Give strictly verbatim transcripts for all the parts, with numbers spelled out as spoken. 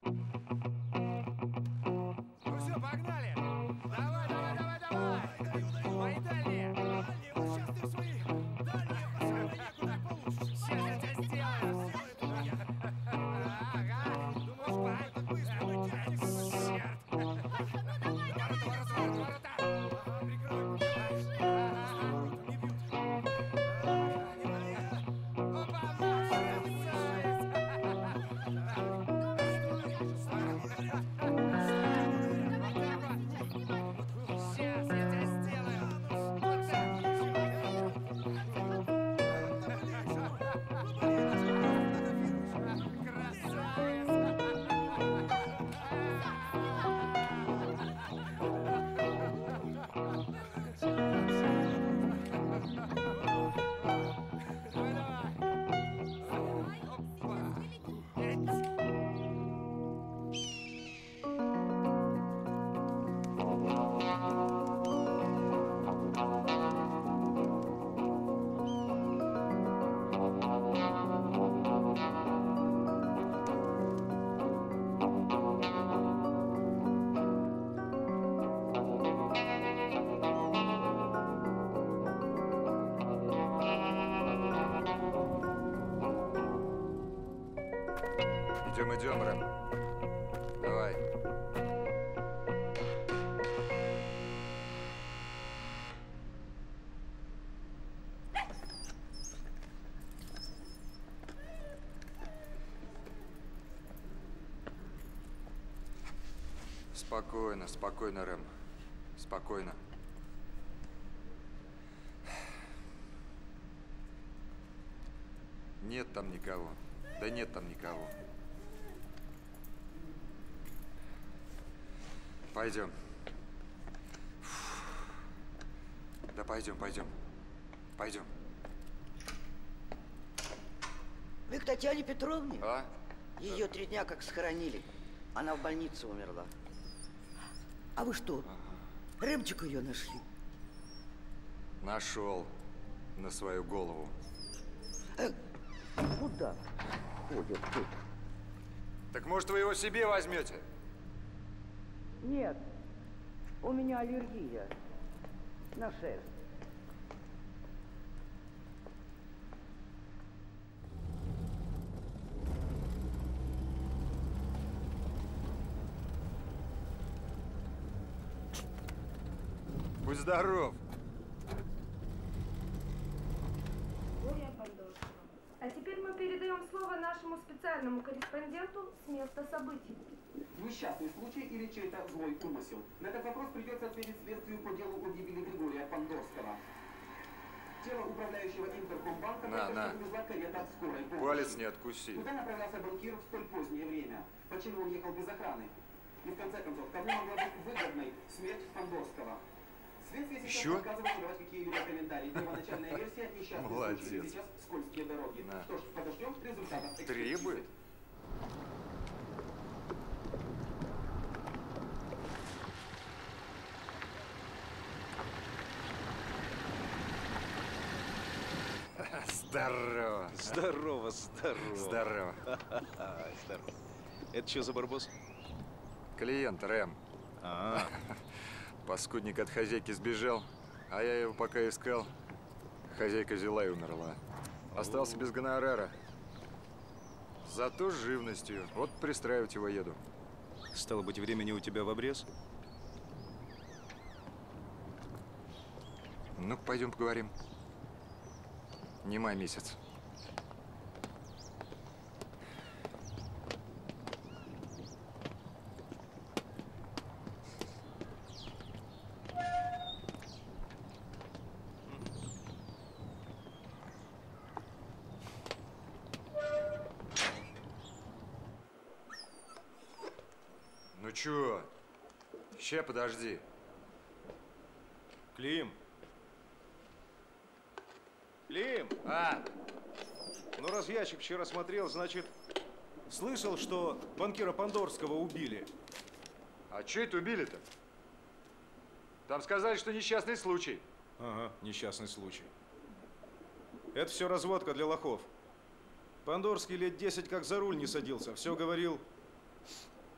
Ну все, погнали! Давай, давай, давай, давай! Мои дальние! Дальние, вот сейчас ты свои дальние пацаны некуда и получишь. Сейчас я тебя сделаю! Сделай это меня. Ага! Думаешь, пай? Так быстро мы технику. Черт! Паша, ну давай, давай! Ворота, ворота, ворота, ворота! Ага, прикрой. Держи! Ворота не бьют. Ага, не вали. Опа, машина! Сейчас я тебя сделаю! Вот так! Идем, идем, Рэм. Давай. Спокойно, спокойно, Рэм. Спокойно. Нет там никого. Да нет там никого. Пойдем. Да пойдем, пойдем. Пойдем. Вы к Татьяне Петровне? А? Ее три дня как схоронили. Она в больнице умерла. А вы что, Рэмчик ее нашли? Нашел на свою голову. Э, куда ходят тут? Так может вы его себе возьмете? Нет, у меня аллергия на шерсть. Будь здоров. Глория Пандорского. А теперь мы передаем слово нашему специальному корреспонденту с места событий. Несчастный случай или чей-то злой умысел? На этот вопрос придется ответить следствию по делу о гибели Григория Пандорского. Тело управляющего Интеркомбанка На, на. привезла карета скорой помощи. Палец не откуси. Куда направлялся банкир в столь позднее время? Почему он ехал без охраны? И в конце концов, кому могла быть выгодной смерть Пандорского? Следствие сейчас Еще? отказывается давать какие-либо комментарии. Первоначальная версия несчастный Молодец. случай. Сейчас скользкие дороги. На. Что ж, подождем результатов экспертизы. Требует? Здорово. Здорово, здорово. Здорово. Здорово. Это что за барбос? Клиент Рэм. А, Паскудник от хозяйки сбежал, а я его пока искал. Хозяйка взяла и умерла. Остался без гонорара. Зато с живностью. Вот пристраивать его еду. стало быть, времени у тебя в обрез? Ну, пойдем поговорим. Не май месяц. Ну чё? Ща подожди. Клим! Клим! А, Ну, раз ящик вчера смотрел, значит, слышал, что банкира Пандорского убили. а чё это убили-то? Там сказали, что несчастный случай. Ага, несчастный случай. Это все разводка для лохов. Пандорский лет десять как за руль не садился. Все говорил,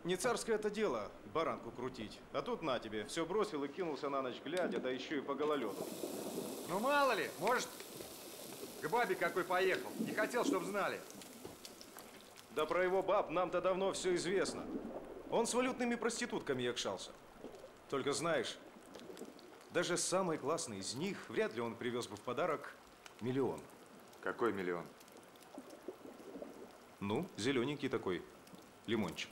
Не царское это дело баранку крутить. А тут на тебе, все бросил и кинулся на ночь глядя, да еще и по гололеду. Ну мало ли, может, к бабе какой поехал. Не хотел, чтобы знали. Да про его баб нам-то давно все известно. Он с валютными проститутками якшался. Только знаешь, даже самый классный из них вряд ли он привез бы в подарок миллион. Какой миллион? Ну, зелененький такой лимончик.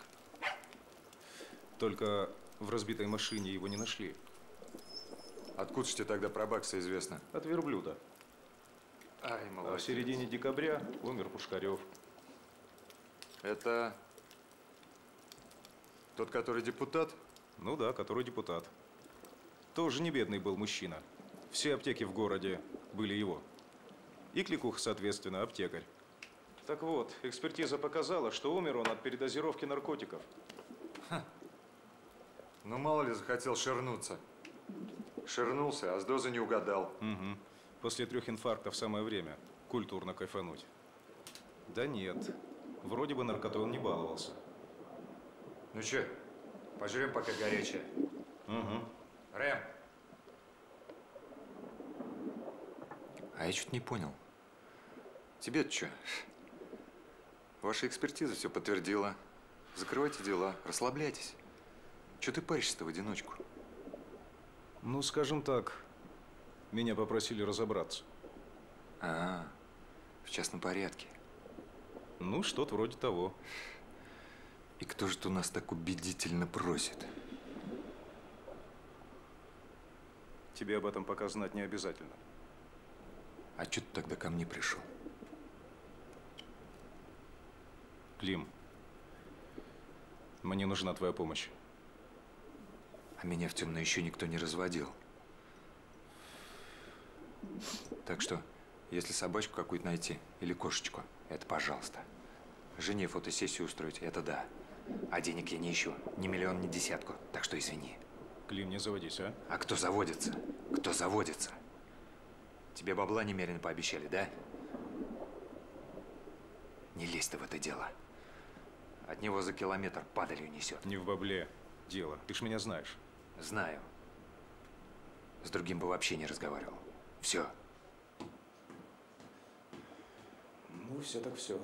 Только в разбитой машине его не нашли. Откуда ж тебе тогда про бакса известно? От верблюда. Ай, А в молодец. середине декабря умер Пушкарев. Это тот, который депутат? Ну да, который депутат. Тоже не бедный был мужчина. Все аптеки в городе были его. И кликуха, соответственно, аптекарь. Так вот, экспертиза показала, что умер он от передозировки наркотиков. Ну, мало ли захотел ширнуться. Ширнулся, а с дозы не угадал. Угу. После трех инфарктов самое время культурно кайфануть. Да нет, вроде бы наркотой он не баловался. Ну че, пожрем пока горячее. Угу. Рэм. А я что-то не понял. Тебе-то что? Ваша экспертиза все подтвердила. Закрывайте дела, расслабляйтесь. Че ты паришься-то в одиночку? Ну, скажем так, меня попросили разобраться. А, в частном порядке. Ну, что-то вроде того. И кто же у нас так убедительно просит? Тебе об этом пока знать не обязательно. А че ты тогда ко мне пришел? Клим, мне нужна твоя помощь. А меня в темно еще никто не разводил. Так что, если собачку какую-то найти или кошечку, это пожалуйста. Жене фотосессию устроить, это да. А денег я не ищу, ни миллион, ни десятку, так что извини. Клим, не заводись, а? А кто заводится? Кто заводится? Тебе бабла немерено пообещали, да? Не лезь ты в это дело. От него за километр падалью несет. Не в бабле дело. Ты ж меня знаешь. Знаю. С другим бы вообще не разговаривал. Все. Ну, все так все.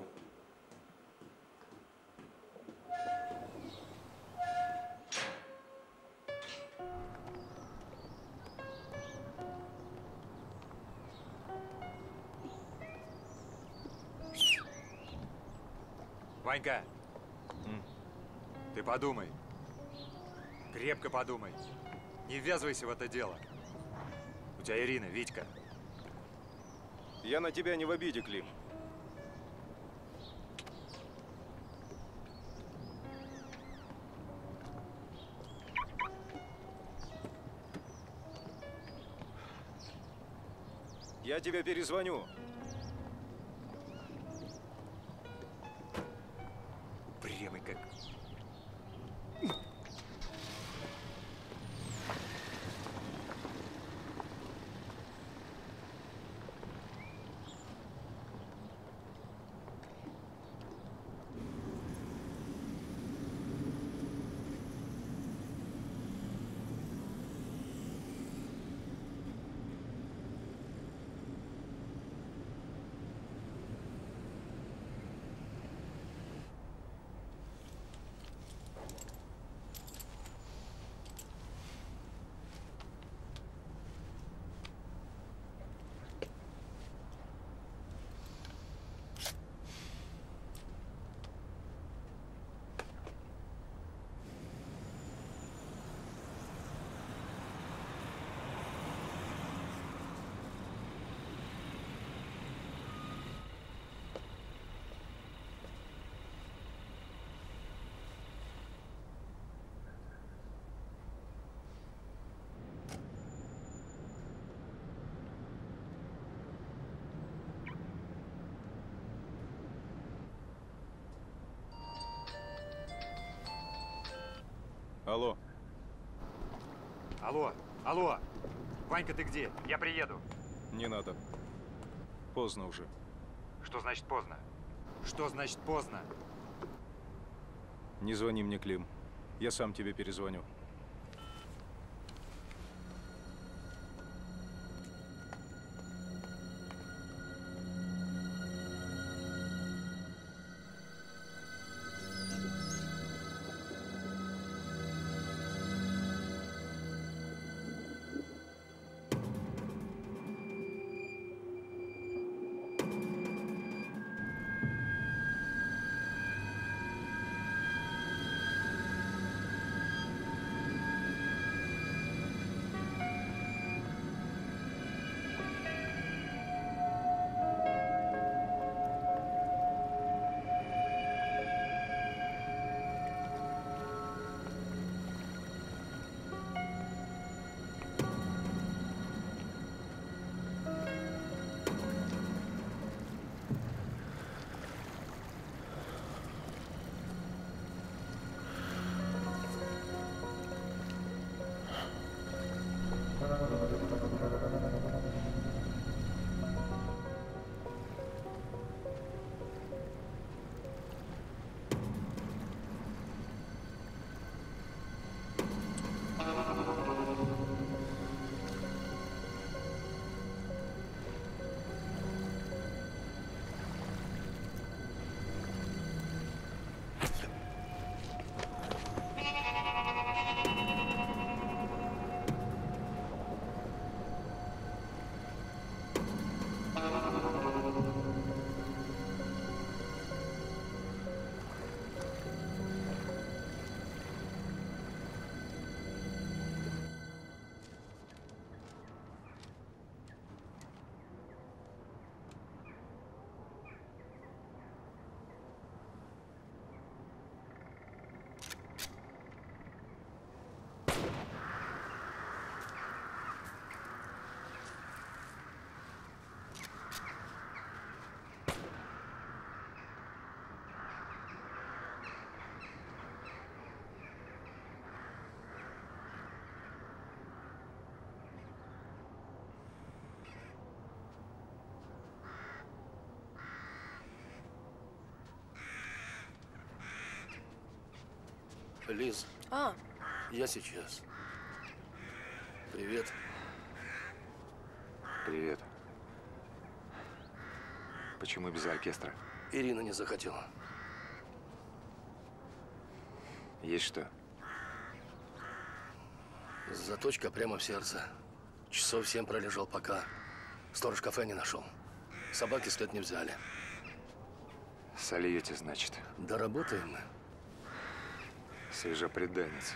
Ванька, ты подумай. Крепко подумай. Не ввязывайся в это дело. У тебя Ирина, Витька. Я на тебя не в обиде, Клим. Я тебе перезвоню. Прямый как. Алло. Алло, алло. Ванька, ты где? Я приеду. Не надо. Поздно уже. Что значит поздно? Что значит поздно? Не звони мне, Клим. Я сам тебе перезвоню. Лиз, А, я сейчас. Привет. Привет. Почему без оркестра? Ирина не захотела. Есть что? Заточка прямо в сердце. Часов семь пролежал, пока сторож кафе не нашел. Собаки след не взяли. Сольете, значит. Доработаем мы. Свежепреданница.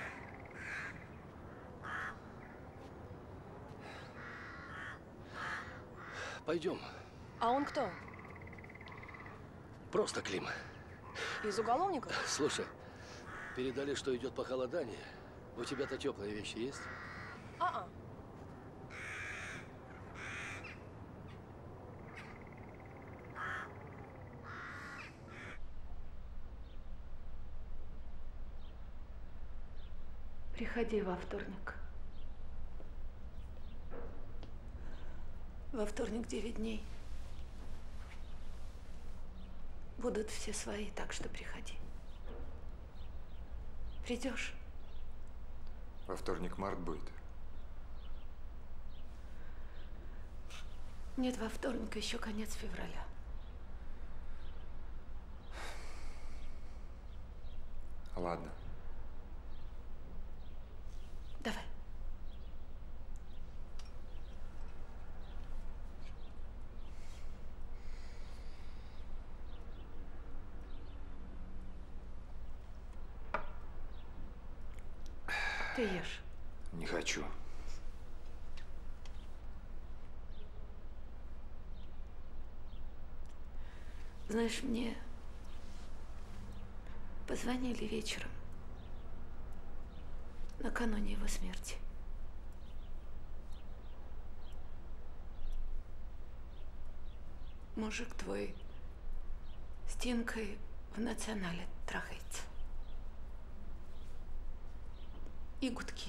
Пойдем. а он кто? Просто Клим. Из уголовников? Слушай, передали, что идет похолодание. У тебя-то теплые вещи есть? А-а. Приходи во вторник. Во вторник девять дней. Будут все свои, так что приходи. Придешь? Во вторник март будет. Нет, во вторник еще конец февраля. Ладно. Давай. Ты ешь. Не хочу. Знаешь, мне позвонили вечером, накануне его смерти. Мужик твой с Тинкой в Национале трахается. И гудки.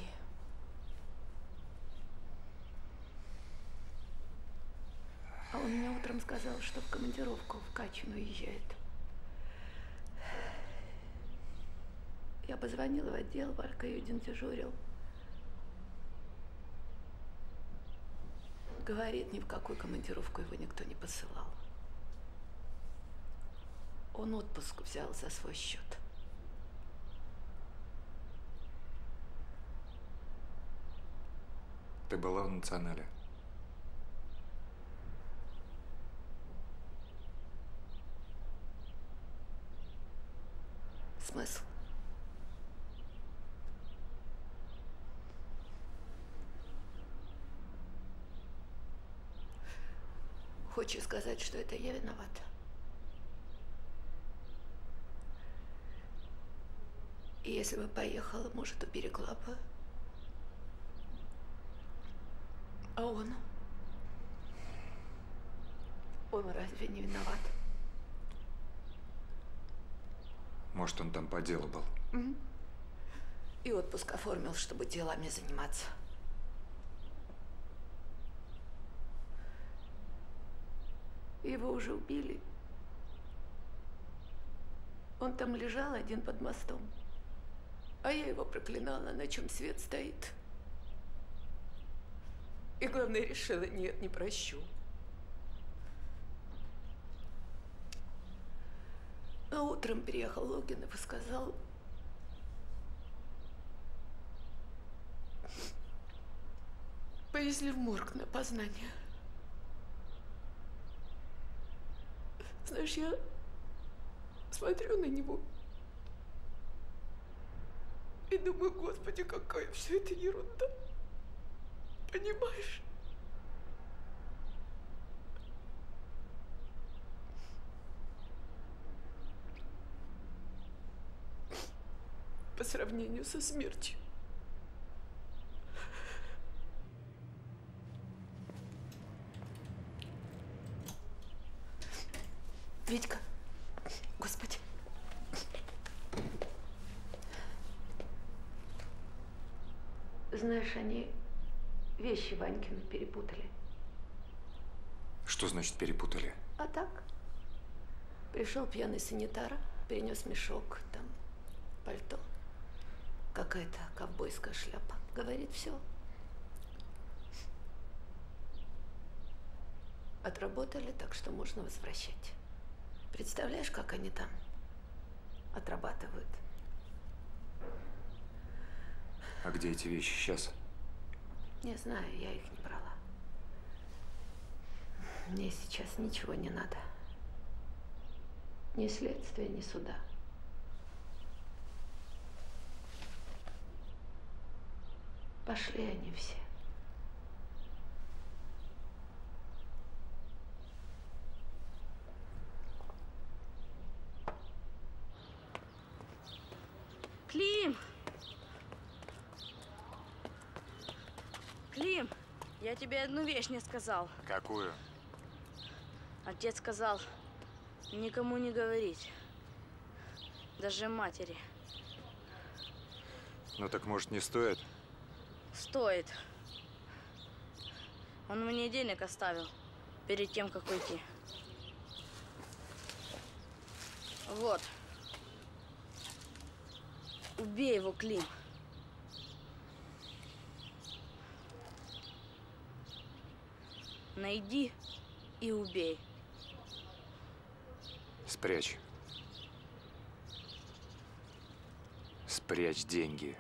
А он мне утром сказал, что в командировку в Качину уезжает. Я Я позвонила в отдел, Валька Юдин дежурил. Говорит, ни в какую командировку его никто не посылал. Он отпуск взял за свой счет. Ты была в Национале? Смысл? Хочешь сказать, что это я виновата? И если бы поехала, может, уберегла бы. А он? Он разве не виноват? Может, он там по делу был? Угу. И отпуск оформил, чтобы делами заниматься. Его уже убили. Он там лежал один под мостом. А я его проклинала, на чем свет стоит. И главное, решила, нет, не прощу. А утром приехал Логинов и сказал: повезли в морг на опознание. Знаешь, я смотрю на него и думаю, Господи, какая все это ерунда. Понимаешь? По сравнению со смертью. Витька, Господи. Знаешь, они вещи Ванькины перепутали. Что значит перепутали? А так? Пришел пьяный санитар, перенес мешок, там пальто, какая-то ковбойская шляпа. Говорит, все. Отработали, так что можно возвращать. Представляешь, как они там отрабатывают? А где эти вещи сейчас? Не знаю, я их не брала. Мне сейчас ничего не надо. Ни следствия, ни суда. Пошли они все. Клим! Клим, я тебе одну вещь не сказал. Какую? Отец сказал, никому не говорить. Даже матери. Ну так, может, не стоит? Стоит. Он мне денег оставил перед тем, как уйти. Вот. Убей его, Клим. Найди и убей. Спрячь. Спрячь деньги.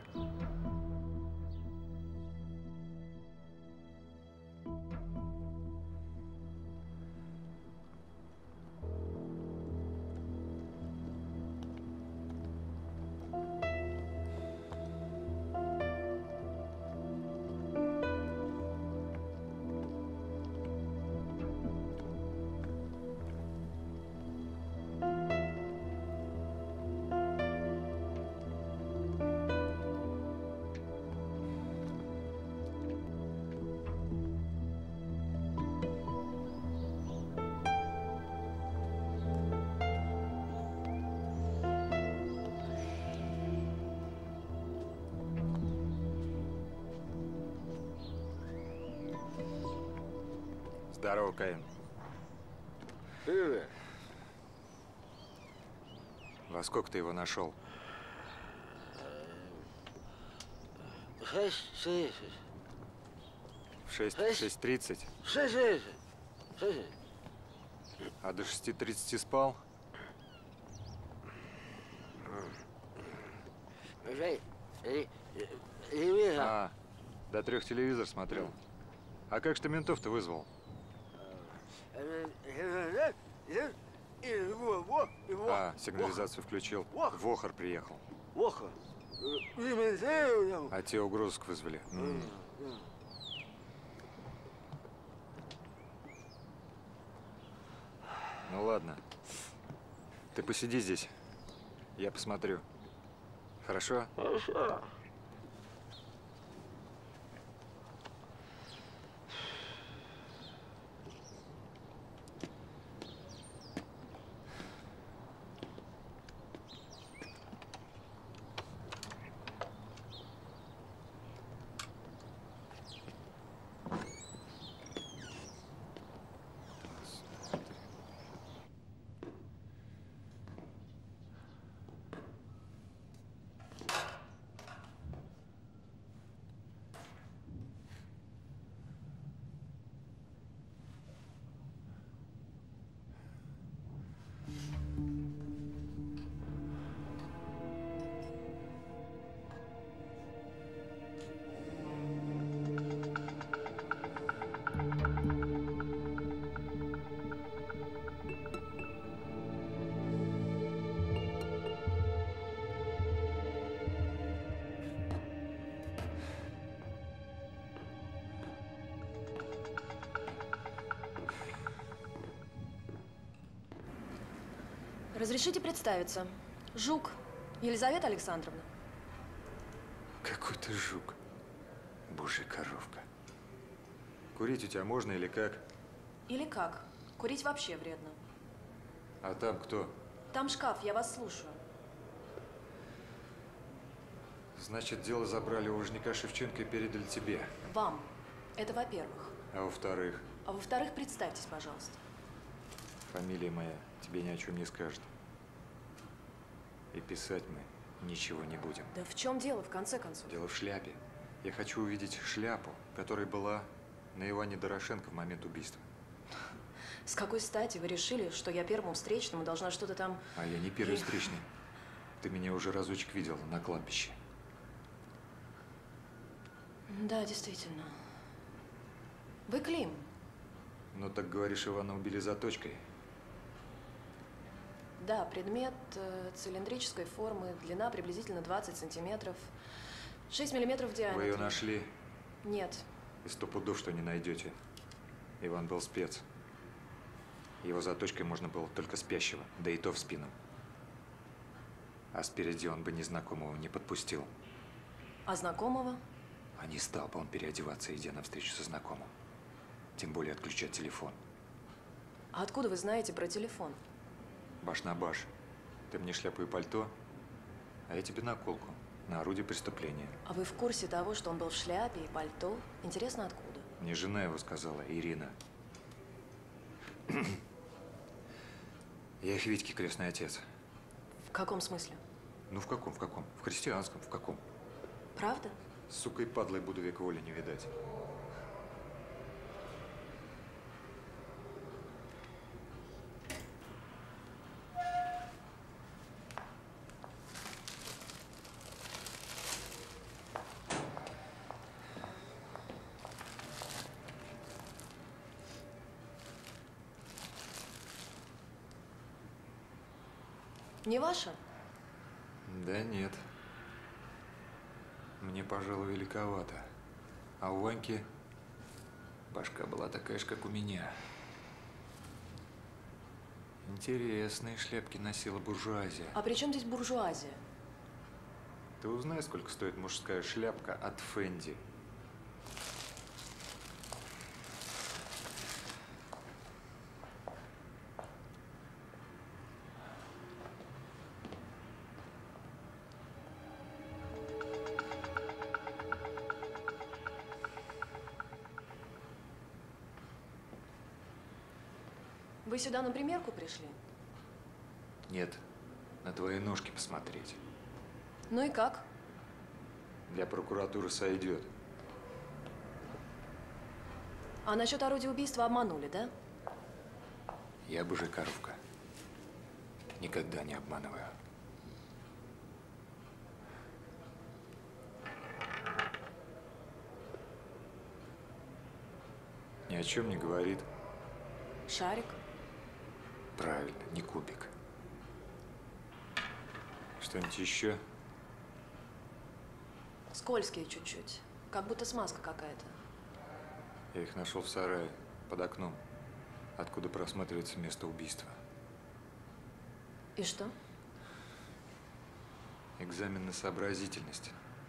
Здорово, Каин. Ты же? Во сколько ты его нашел? Шесть, шесть. В шесть, шесть тридцать. Шесть, шесть. Шесть. А до шести тридцати спал? А, до трех телевизор смотрел. А как же ты ментов-то вызвал? А, сигнализацию включил. Вохор приехал. Вохор? А те угрозыск вызвали. М. Ну ладно. Ты посиди здесь. Я посмотрю. Хорошо? Хорошо. Разрешите представиться. Жук Елизавета Александровна. Какой ты жук. Божья коровка. Курить у тебя можно или как? Или как? Курить вообще вредно. А там кто? Там шкаф, я вас слушаю. Значит, дело забрали у Важняка Шевченко и передали тебе. Вам. Это во-первых. А во-вторых? А во-вторых, представьтесь, пожалуйста. Фамилия моя тебе ни о чем не скажет. И писать мы ничего не будем. Да в чем дело, в конце концов? Дело в шляпе. Я хочу увидеть шляпу, которая была на Иване Дорошенко в момент убийства. С какой стати вы решили, что я первому встречному должна что-то там… А я не первый встречный. Ты меня уже разочек видел на кладбище. Да, действительно. Вы Клим. Ну так говоришь, Ивана убили заточкой. Да, предмет э, цилиндрической формы, длина приблизительно двадцать сантиметров, шесть миллиметров в диаметре. Вы ее нашли? Нет. И сто пудов, что не найдете. Иван был спец. Его заточкой можно было только спящего, да и то в спину. А спереди он бы незнакомого не подпустил. А знакомого? А не стал бы он переодеваться, идя навстречу со знакомым. Тем более отключать телефон. А откуда вы знаете про телефон? Баш на баш. Ты мне шляпу и пальто, а я тебе наколку на орудие преступления. А вы в курсе того, что он был в шляпе и пальто? Интересно, откуда? Мне жена его сказала, Ирина. Я их Витьке крестный отец. В каком смысле? Ну в каком, в каком? В христианском, в каком? Правда? С сукой падлой буду век воли не видать. Не ваша? Да нет. Мне, пожалуй, великовато. А у Ваньки башка была такая же, как у меня. Интересные шляпки носила буржуазия. А при чем здесь буржуазия? Ты узнай, сколько стоит мужская шляпка от Фенди. Вы сюда на примерку пришли? Нет, на твои ножки посмотреть. Ну и как? Для прокуратуры сойдет. А насчет орудия убийства обманули, да? Я божекаровка. Никогда не обманываю. Ни о чем не говорит. Шарик? Правильно, не кубик. Что-нибудь еще? Скользкие чуть-чуть. Как будто смазка какая-то. Я их нашел в сарае, под окном, откуда просматривается место убийства. И что? Экзамен на сообразительность.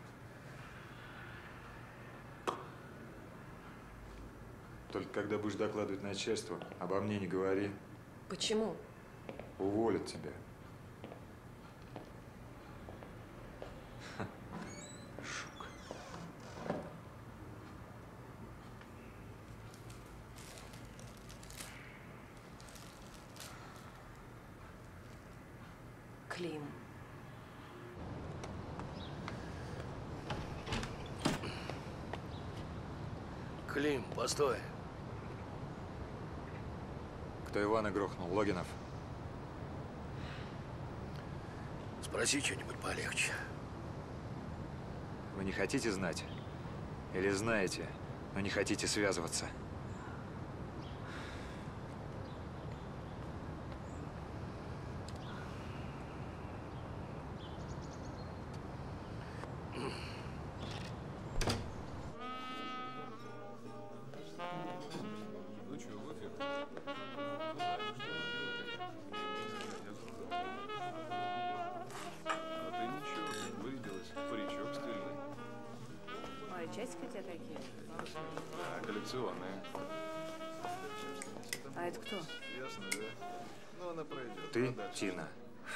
Только когда будешь докладывать начальству, обо мне не говори. Почему? Уволят тебя. Шук. Клим. Клим, постой. Кто Ивана грохнул? Логинов? Спроси что-нибудь полегче. Вы не хотите знать? Или знаете, но не хотите связываться? Ну что, в эфир? А ты ничего, вырядилась. Паричок стильный. Ой, часики у тебя такие? Да, коллекционные. А это кто? Ясно, да? Ну, она пройдет. Ты, Ну, дальше. Тина.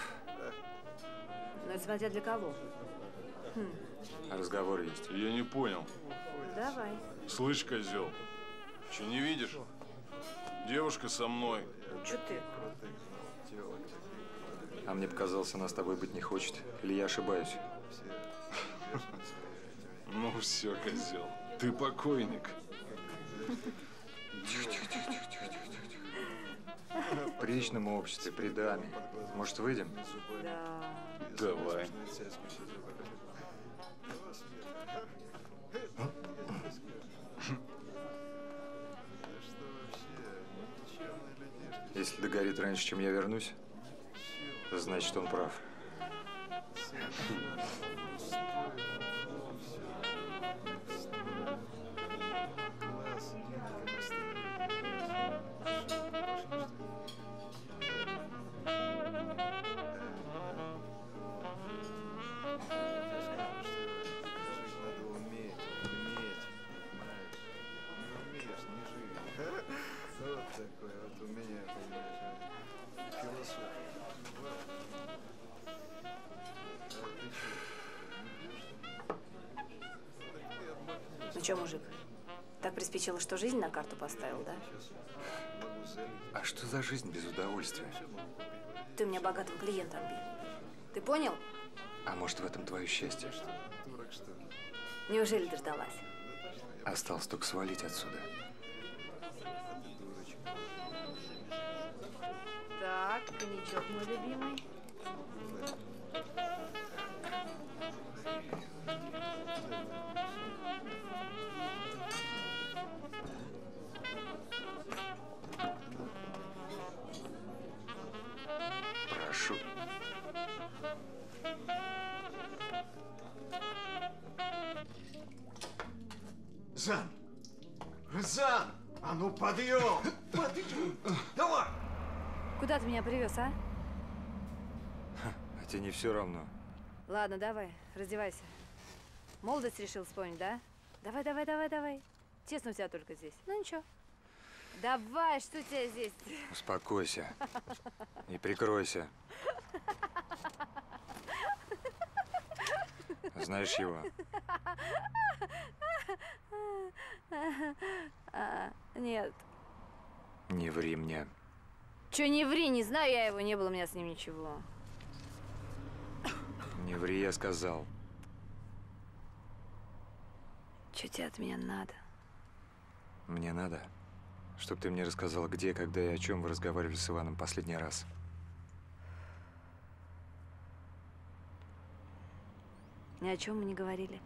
Ну, это смотря для кого. Хм. Разговор есть. Я не понял. Давай. Слышь, козел, че не видишь? Девушка со мной. Че ты? А мне показалось, она с тобой быть не хочет. Или я ошибаюсь? Ну все, козел, ты покойник. В приличном обществе, при даме. Может, выйдем? Да. Давай. Если догорит раньше, чем я вернусь, значит, он прав. Ну что, мужик, так приспичило, что жизнь на карту поставил, да? А что за жизнь без удовольствия? Ты мне богатым клиентом бил. Ты понял? А может, в этом твое счастье? Неужели дождалась? Осталось только свалить отсюда. Так, коньячок мой любимый. Прошу. Зан! Зан! А ну подъем! Подъем! Давай! Куда ты меня привез, а? А тебе не все равно. Ладно, давай, раздевайся. Молодость решил вспомнить, да? Давай, давай, давай, давай. Тесно у тебя только здесь. Ну ничего. Давай, что у тебя здесь? Успокойся. И прикройся. Знаешь его? А, нет. Не ври мне. Че, не ври, не знаю я его, не было у меня с ним ничего. Не ври, я сказал. Что тебе от меня надо? Мне надо, чтобы ты мне рассказала, где, когда и о чем вы разговаривали с Иваном последний раз. Ни о чем мы не говорили.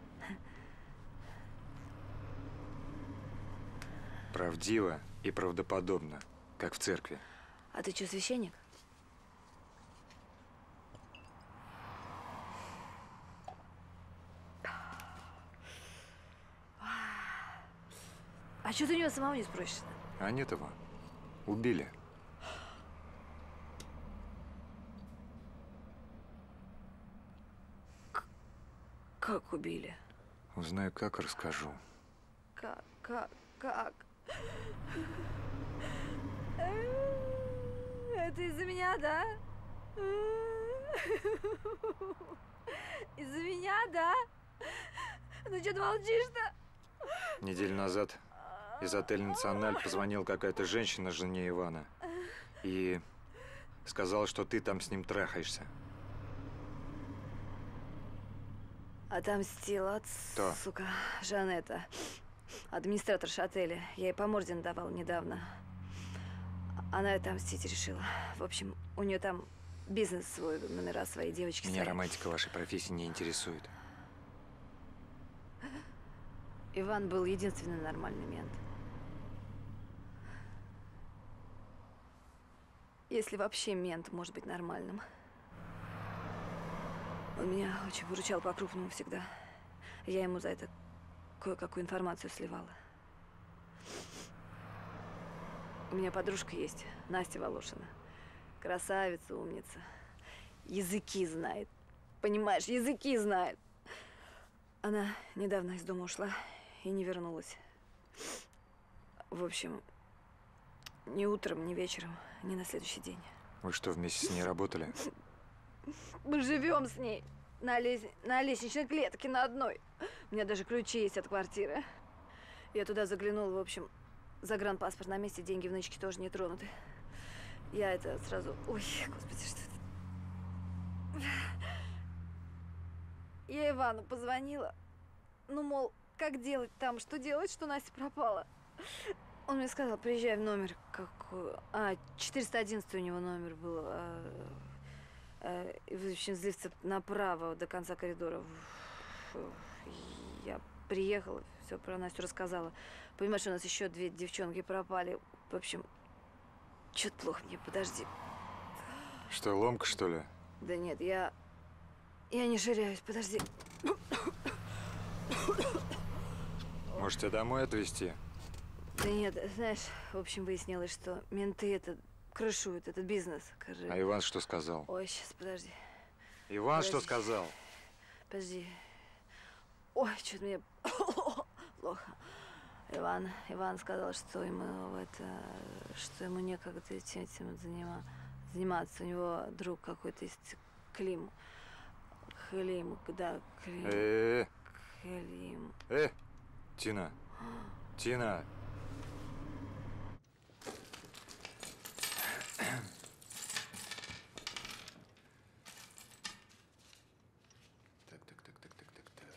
Правдиво и правдоподобно, как в церкви. А ты что, священник? А что ты у него самого не спросишь? А нет его. Убили. К как убили? Узнаю, как, расскажу. Как, как, как? Это из-за меня, да? Из-за меня, да? Ну что ты молчишь-то? Неделю назад из отеля «Националь» позвонила какая-то женщина жене Ивана и сказала, что ты там с ним трахаешься. Отомстила, Кто? сука, Жанетта, администраторша отеля. Я ей по морде надавал недавно. Она отомстить решила. В общем, у нее там бизнес свой, номера свои, девочки Меня свои. романтика вашей профессии не интересует. Иван был единственный нормальный мент. Если вообще мент может быть нормальным. Он меня очень выручал по-крупному всегда. Я ему за это кое-какую информацию сливала. У меня подружка есть, Настя Волошина. Красавица, умница. Языки знает. Понимаешь, языки знает. Она недавно из дома ушла и не вернулась. В общем, ни утром, ни вечером, ни на следующий день. Вы что, вместе с ней работали? Мы живем с ней на, лес... на лестничной клетке на одной. У меня даже ключи есть от квартиры. Я туда заглянула, в общем, загранпаспорт на месте, деньги в наличке тоже не тронуты. Я это сразу… Ой, господи, что это? Я Ивану позвонила. Ну, мол, как делать там, что делать, что Настя пропала. Он мне сказал, приезжай в номер какой… А, четыреста одиннадцатый у него номер был. А, а, в общем, слиться направо до конца коридора. Я приехала, все про Настю рассказала. Понимаешь, у нас еще две девчонки пропали. В общем, что-то плохо мне, подожди. Что, ломка, что ли? Да нет, я… Я не ширяюсь, подожди. Может, тебя домой отвезти? Да нет, знаешь, в общем, выяснилось, что менты это крышуют, этот бизнес. Короче. А Иван что сказал? Ой, сейчас, подожди. Иван подожди. что сказал? Подожди. Ой, что-то мне плохо. Иван, Иван сказал, что ему это, что ему некогда этим занима, заниматься. У него друг какой-то есть Клим. Клим, да, Клим. Э-э-э. Клим. Э, Тина. Тина. Так, так, так, так, так, так, так.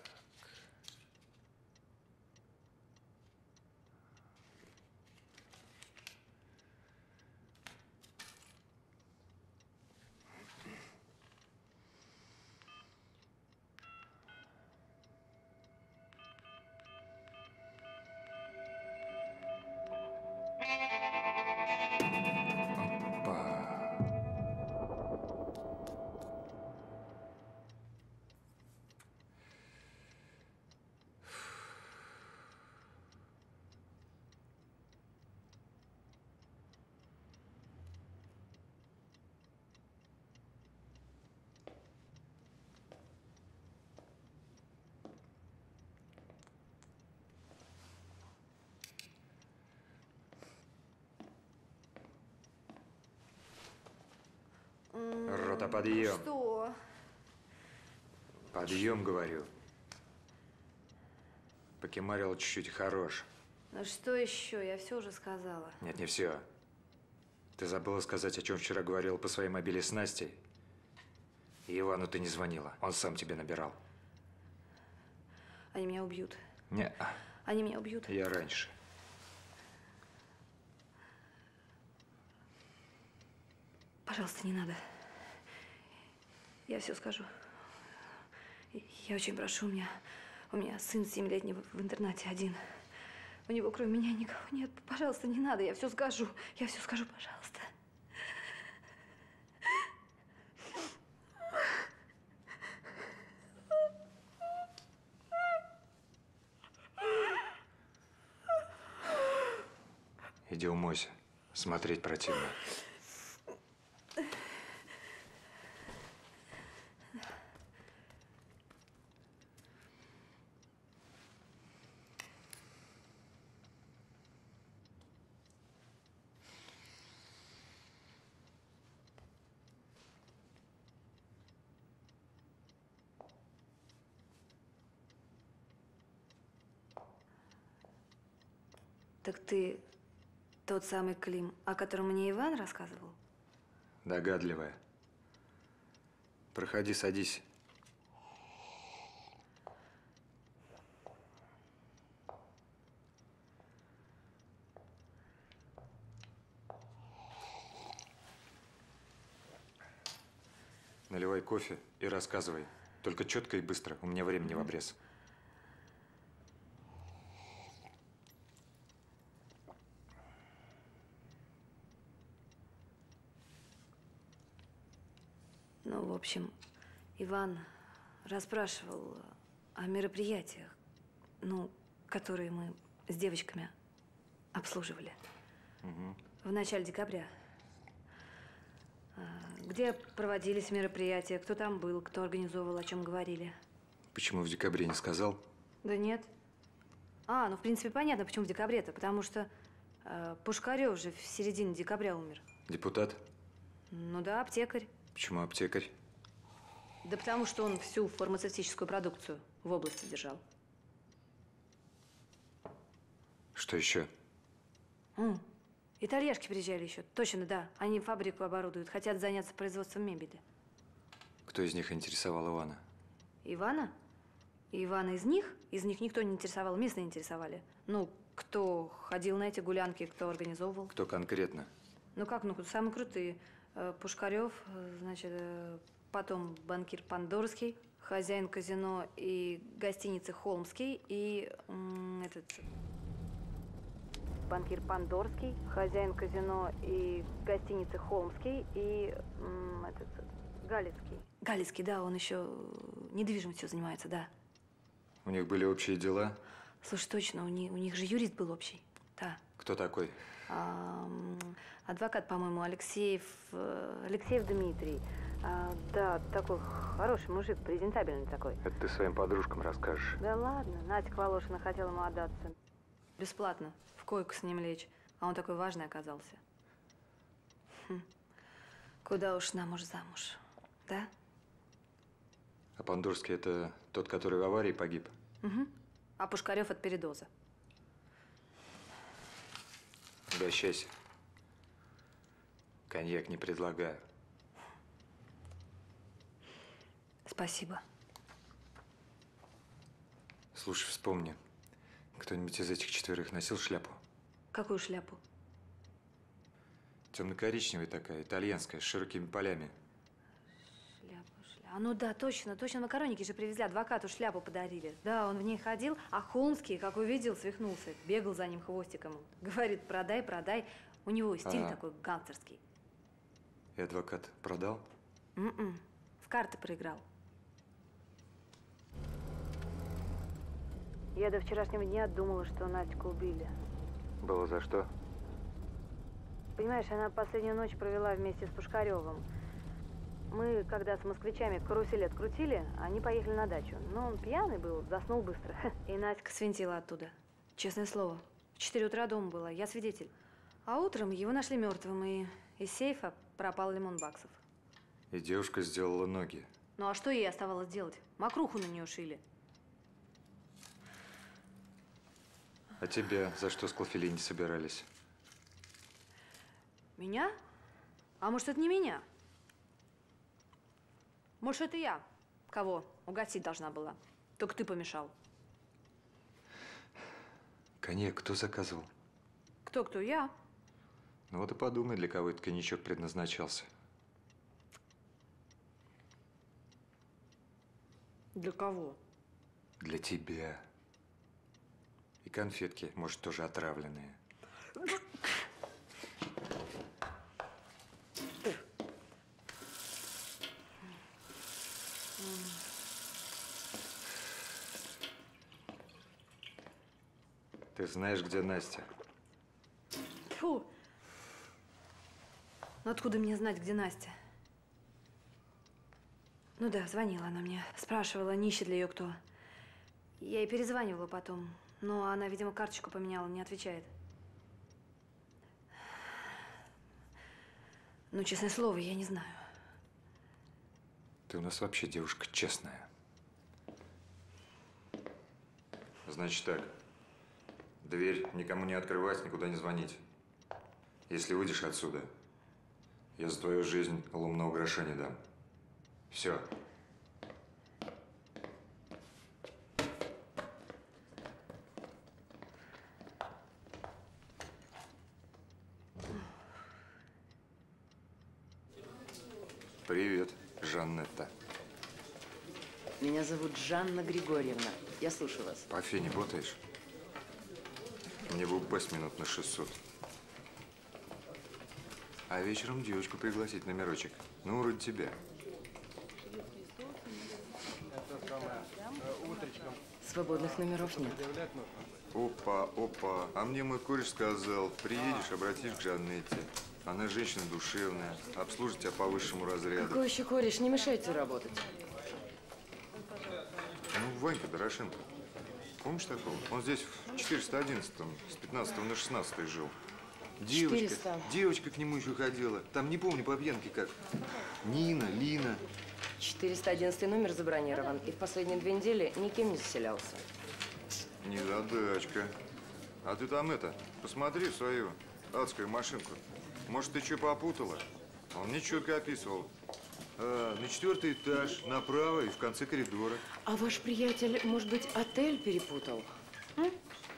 Рота, подъем. Что? Подъем, говорю. Покемарил чуть-чуть, хорош. Ну что еще? Я все уже сказала. Нет, не все. Ты забыла сказать, о чем вчера говорила по своей мобиле с Настей. И Ивану ты не звонила. Он сам тебе набирал. Они меня убьют. Не. Они меня убьют. Я раньше. Пожалуйста, не надо. Я все скажу. Я очень прошу, у меня, у меня сын семилетний в интернате один. У него кроме меня никого нет. Пожалуйста, не надо, я все скажу. Я все скажу, пожалуйста. Иди умойся. Смотреть противно. Так ты тот самый Клим, о котором мне Иван рассказывал? Догадливая. Проходи, садись. Наливай кофе и рассказывай. Только четко и быстро. У меня времени в обрез. Ну, в общем, Иван расспрашивал о мероприятиях, ну, которые мы с девочками обслуживали. Угу. В начале декабря. Где проводились мероприятия, кто там был, кто организовывал, о чем говорили. Почему в декабре не сказал? Да нет. А, ну, в принципе, понятно, почему в декабре-то. Потому что э, Пушкарев же в середине декабря умер. Депутат? Ну да, аптекарь. Почему аптекарь? Да потому что он всю фармацевтическую продукцию в области держал. Что еще? М. Итальяшки приезжали еще. Точно, да. Они фабрику оборудуют, хотят заняться производством мебели. Кто из них интересовал Ивана? Ивана? Ивана из них? Из них никто не интересовал, местные интересовали. Ну, кто ходил на эти гулянки, кто организовывал. Кто конкретно? Ну как, ну, самые крутые. Пушкарев, значит, потом банкир Пандорский, хозяин казино и гостиницы Холмский и м, этот… Банкир Пандорский, хозяин казино и гостиницы Холмский и м, этот Галицкий. Галицкий, да, он еще недвижимостью занимается, да. У них были общие дела? Слушай, точно, у них, у них же юрист был общий, да. Кто такой? А, адвокат, по-моему, Алексеев, Алексеев Дмитрий. А, да, такой хороший мужик, презентабельный такой. Это ты своим подружкам расскажешь. Да ладно, Надька Волошина хотела ему отдаться. Бесплатно, в койку с ним лечь. А он такой важный оказался. Хм. Куда уж нам уж замуж, да? А Пандорский – это тот, который в аварии погиб? Угу. А Пушкарев от передоза. Угощайся. Коньяк не предлагаю. Спасибо. Слушай, вспомни. Кто-нибудь из этих четверых носил шляпу? Какую шляпу? Темно-коричневая такая, итальянская, с широкими полями. Шляпу, шляпу. А ну да, точно, точно. Макароники же привезли, адвокату шляпу подарили. Да, он в ней ходил, а Холмский, как увидел, свихнулся. Бегал за ним хвостиком. Говорит, продай, продай. У него стиль А. такой гангстерский. И адвокат продал? М-м. В карты проиграл. Я до вчерашнего дня думала, что Настю убили. Было за что? Понимаешь, она последнюю ночь провела вместе с Пушкаревым. Мы, когда с москвичами карусель открутили, они поехали на дачу. Но он пьяный был, заснул быстро. И Надька свинтила оттуда. Честное слово. В четыре утра дома была, я свидетель. А утром его нашли мертвым, и из сейфа пропал лимон баксов. И девушка сделала ноги. Ну а что ей оставалось делать? Мокруху на нее шили. А тебя за что с клофелини собирались? Меня? А может, это не меня? Может, это я? Кого угостить должна была? Только ты помешал. Коньяк кто заказывал? Кто-кто? Я. Ну вот и подумай, для кого этот коньячок предназначался. Для кого? Для тебя. И конфетки, может, тоже отравленные. Ты знаешь, где Настя? Фу. Ну откуда мне знать, где Настя? Ну да, звонила она мне. Спрашивала, не ищет ли ее кто. Я ей перезванивала потом. Но она, видимо, карточку поменяла, не отвечает. Ну, честное слово, я не знаю. Ты у нас вообще девушка честная. Значит так. Дверь никому не открывать, никуда не звонить. Если выйдешь отсюда, я за твою жизнь ломного гроша не дам. Все. Привет, Жаннетта. Меня зовут Жанна Григорьевна. Я слушаю вас. По фене ботаешь? Мне бы упасть минут на шестьсот. А вечером девочку пригласить на номерочек. Ну, вроде тебя. Свободных номеров нет. Опа, опа. А мне мой кореш сказал, приедешь, обратишь к Жаннетте. Она женщина душевная, обслужит тебя по высшему разряду. Какой еще кореш? Не мешайте работать. Ну, Ванька Дорошенко. Помнишь такого? Он здесь в четыреста одиннадцатом, с пятнадцатого на шестнадцатый жил. Девочка, четыреста. девочка к нему еще ходила. Там не помню по пьянке как. Нина, Лина. четыреста одиннадцатый номер забронирован. И в последние две недели никем не заселялся. Незадачка. А ты там это, посмотри в свою адскую машинку. Может, ты что попутала? Он мне четко описывал. А, на четвертый этаж, направо и в конце коридора. А ваш приятель, может быть, отель перепутал? М?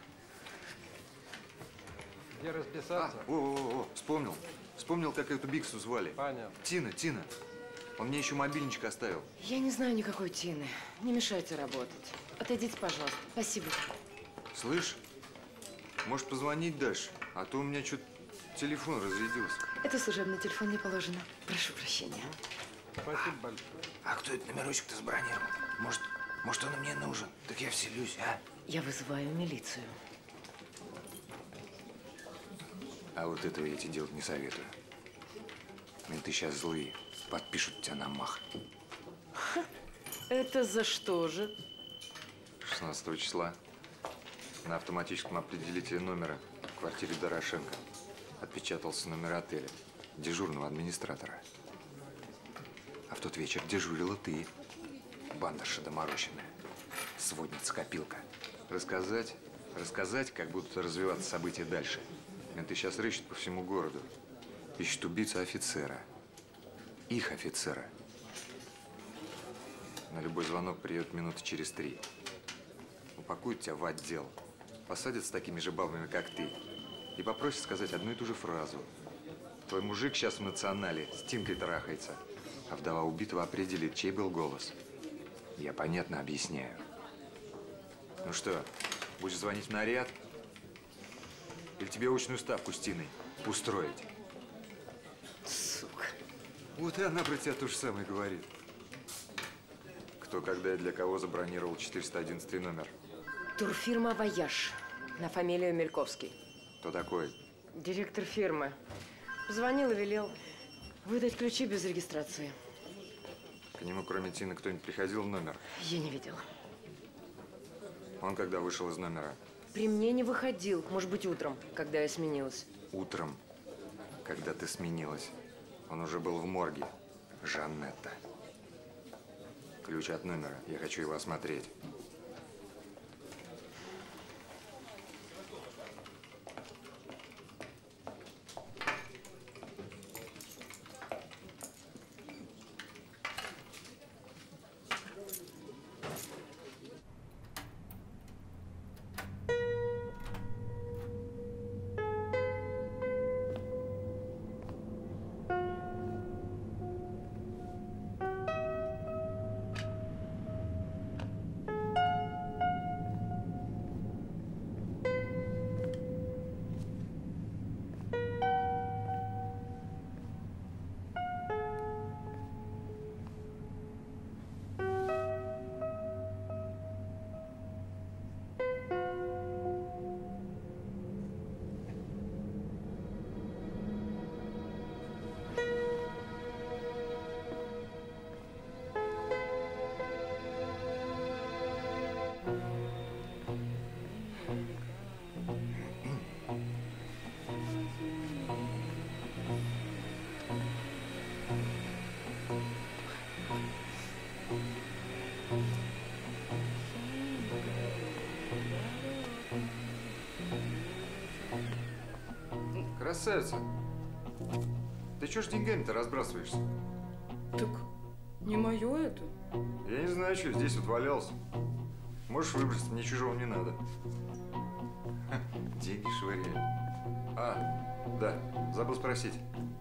Где расписаться? А, о, о, о, вспомнил. Вспомнил, как эту Биксу звали. Понятно. Тина, Тина. Он мне еще мобильничек оставил. Я не знаю никакой Тины. Не мешайте работать. Отойдите, пожалуйста. Спасибо. Слышь, может, позвонить дальше? А то у меня что-то телефон разрядился. Это служебный телефон не положено. Прошу прощения. Спасибо большое. А кто этот номерочек-то забронировал? Может, может, он мне нужен? Так я вселюсь, а? Я вызываю милицию. А вот этого я тебе делать не советую. Менты сейчас злые. Подпишут тебя на мах. Это за что же? шестнадцатого числа на автоматическом определителе номера в квартире Дорошенко отпечатался номер отеля дежурного администратора. А в тот вечер дежурила ты, бандерша доморощенная, сводница-копилка. Рассказать, рассказать, как будут развиваться события дальше. Менты сейчас рыщут по всему городу. Ищут убийцу офицера. Их офицера. На любой звонок приедет минуты через три. Упакуют тебя в отдел. Посадят с такими же бабами, как ты. И попросят сказать одну и ту же фразу. Твой мужик сейчас в национале с Тинкой трахается. А вдова убитого определит, чей был голос. Я понятно объясняю. Ну что, будешь звонить в наряд? Или тебе очную ставку с Тиной устроить? Сука. Вот и она про тебя то же самое говорит. Кто, когда и для кого забронировал четыреста одиннадцатый номер? Турфирма «Вояж» на фамилию Мельковский. Кто такой? Директор фирмы. Позвонил и велел выдать ключи без регистрации. К нему, кроме Тины, кто-нибудь приходил в номер? Я не видела. Он когда вышел из номера? При мне не выходил. Может быть, утром, когда я сменилась. Утром, когда ты сменилась. Он уже был в морге. Жаннетта. Ключ от номера. Я хочу его осмотреть. Красавица. Ты чё ж деньгами-то разбрасываешься? Так не мое это. Я не знаю, что здесь вот валялся. Можешь выбросить, мне чужого не надо. Ха, деньги швыряют. А, да, забыл спросить.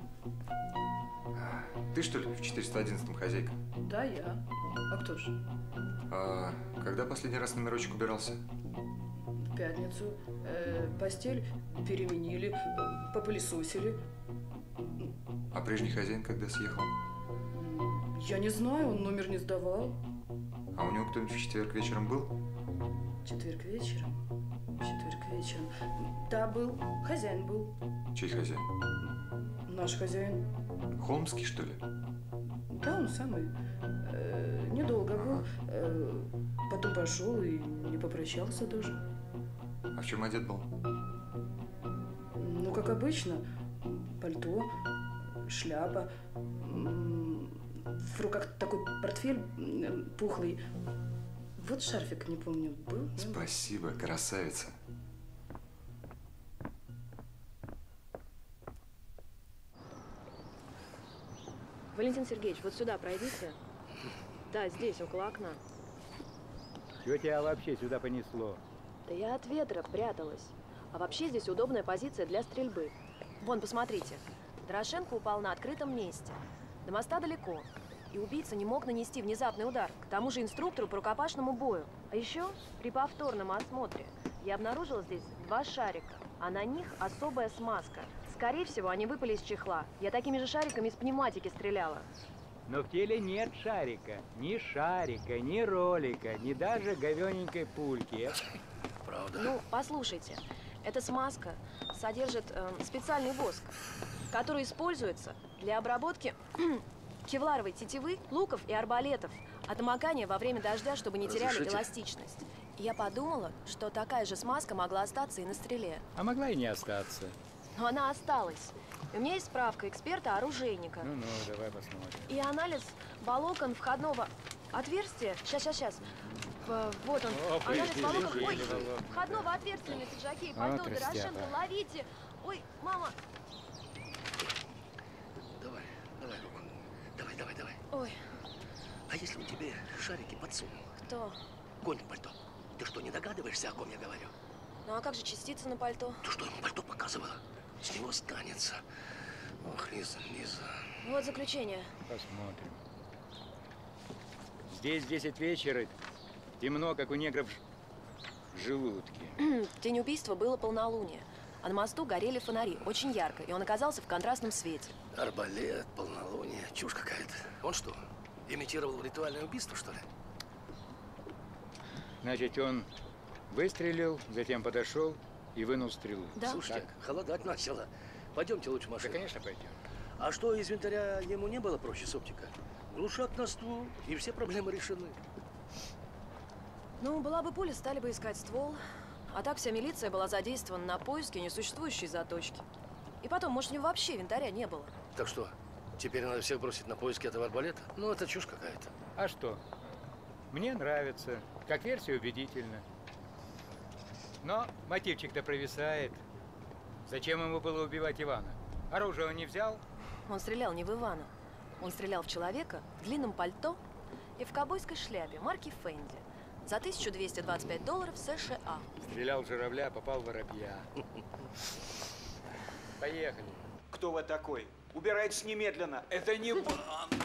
Ты что ли в четыреста одиннадцатом хозяйка? Да, я. А кто же? А когда последний раз номерочек убирался? В пятницу. Э, постель переменили, попылесосили. А прежний хозяин когда съехал? Я не знаю, он номер не сдавал. А у него кто-нибудь в четверг вечером был? Четверг вечером? Четверг вечером. Да, был. Хозяин был. Чей хозяин? Наш хозяин. Холмский, что ли? Да, он самый. Э, недолго был. Э, потом пошел и не попрощался даже. А в чем одет был? Ну, как обычно. Пальто, шляпа. В руках такой портфель пухлый. Вот шарфик, не помню, был? Спасибо, красавица. Валентин Сергеевич, вот сюда пройдите. Да, здесь, около окна. Чего тебя вообще сюда понесло? Да я от ветра пряталась. А вообще здесь удобная позиция для стрельбы. Вон, посмотрите. Дорошенко упал на открытом месте. До моста далеко. И убийца не мог нанести внезапный удар. К тому же инструктору по рукопашному бою. А еще при повторном осмотре я обнаружила здесь два шарика. А на них особая смазка. Скорее всего, они выпали из чехла. Я такими же шариками из пневматики стреляла. Но в теле нет шарика. Ни шарика, ни ролика, ни даже говененькой пульки. Правда? Ну, послушайте. Эта смазка содержит э, специальный воск, который используется для обработки кевларовой тетивы, луков и арбалетов, от намокания во время дождя, чтобы не теряли Разрешите? эластичность. И я подумала, что такая же смазка могла остаться и на стреле. А могла и не остаться. Но она осталась. И у меня есть справка эксперта-оружейника. Ну-ну, давай посмотрим. И анализ волокон входного отверстия. Сейчас, сейчас, сейчас. Вот он. О, анализ пришли, волокон. пришли, Ой, волокна. входного отверстия на пиджаке и Вот пальто растяпа. Дорошенко. Ловите. Ой, мама. Давай, давай руку. Давай, давай, давай. Ой, А если он тебе шарики подсунул? кто? Конь пальто. Ты что, не догадываешься, о ком я говорю? Ну а как же частица на пальто? Ты что, ему пальто показывала? С него станется. Ох, Лиза, Лиза. Вот заключение. Посмотрим. Здесь десять вечера. Темно, как у негров в желудке. В день убийства было полнолуние. А на мосту горели фонари, очень ярко, и он оказался в контрастном свете. Арбалет, полнолуние, чушь какая-то. Он что, имитировал ритуальное убийство, что ли? Значит, он выстрелил, затем подошел и вынул стрелу. Да. Слушайте, Так. холодать начало. Пойдемте лучше в машину. Да, конечно, пойдем. А что, из инвентаря ему не было проще с оптика? Глушак на ствол, и все проблемы решены. Ну, была бы пуля, стали бы искать ствол. А так вся милиция была задействована на поиске несуществующей заточки. И потом, может, у него вообще инвентаря не было. Так что, теперь надо всех бросить на поиски этого арбалета? Ну, это чушь какая-то. А что? Мне нравится. Как версия убедительна. Но мотивчик-то провисает. Зачем ему было убивать Ивана? Оружие он не взял? Он стрелял не в Ивана. Он стрелял в человека в длинном пальто и в ковбойской шляпе марки Фенди за тысячу двести двадцать пять долларов США. Стрелял в журавля, попал в воробья. Поехали. Кто вы такой? Убирайтесь немедленно. Это не банк.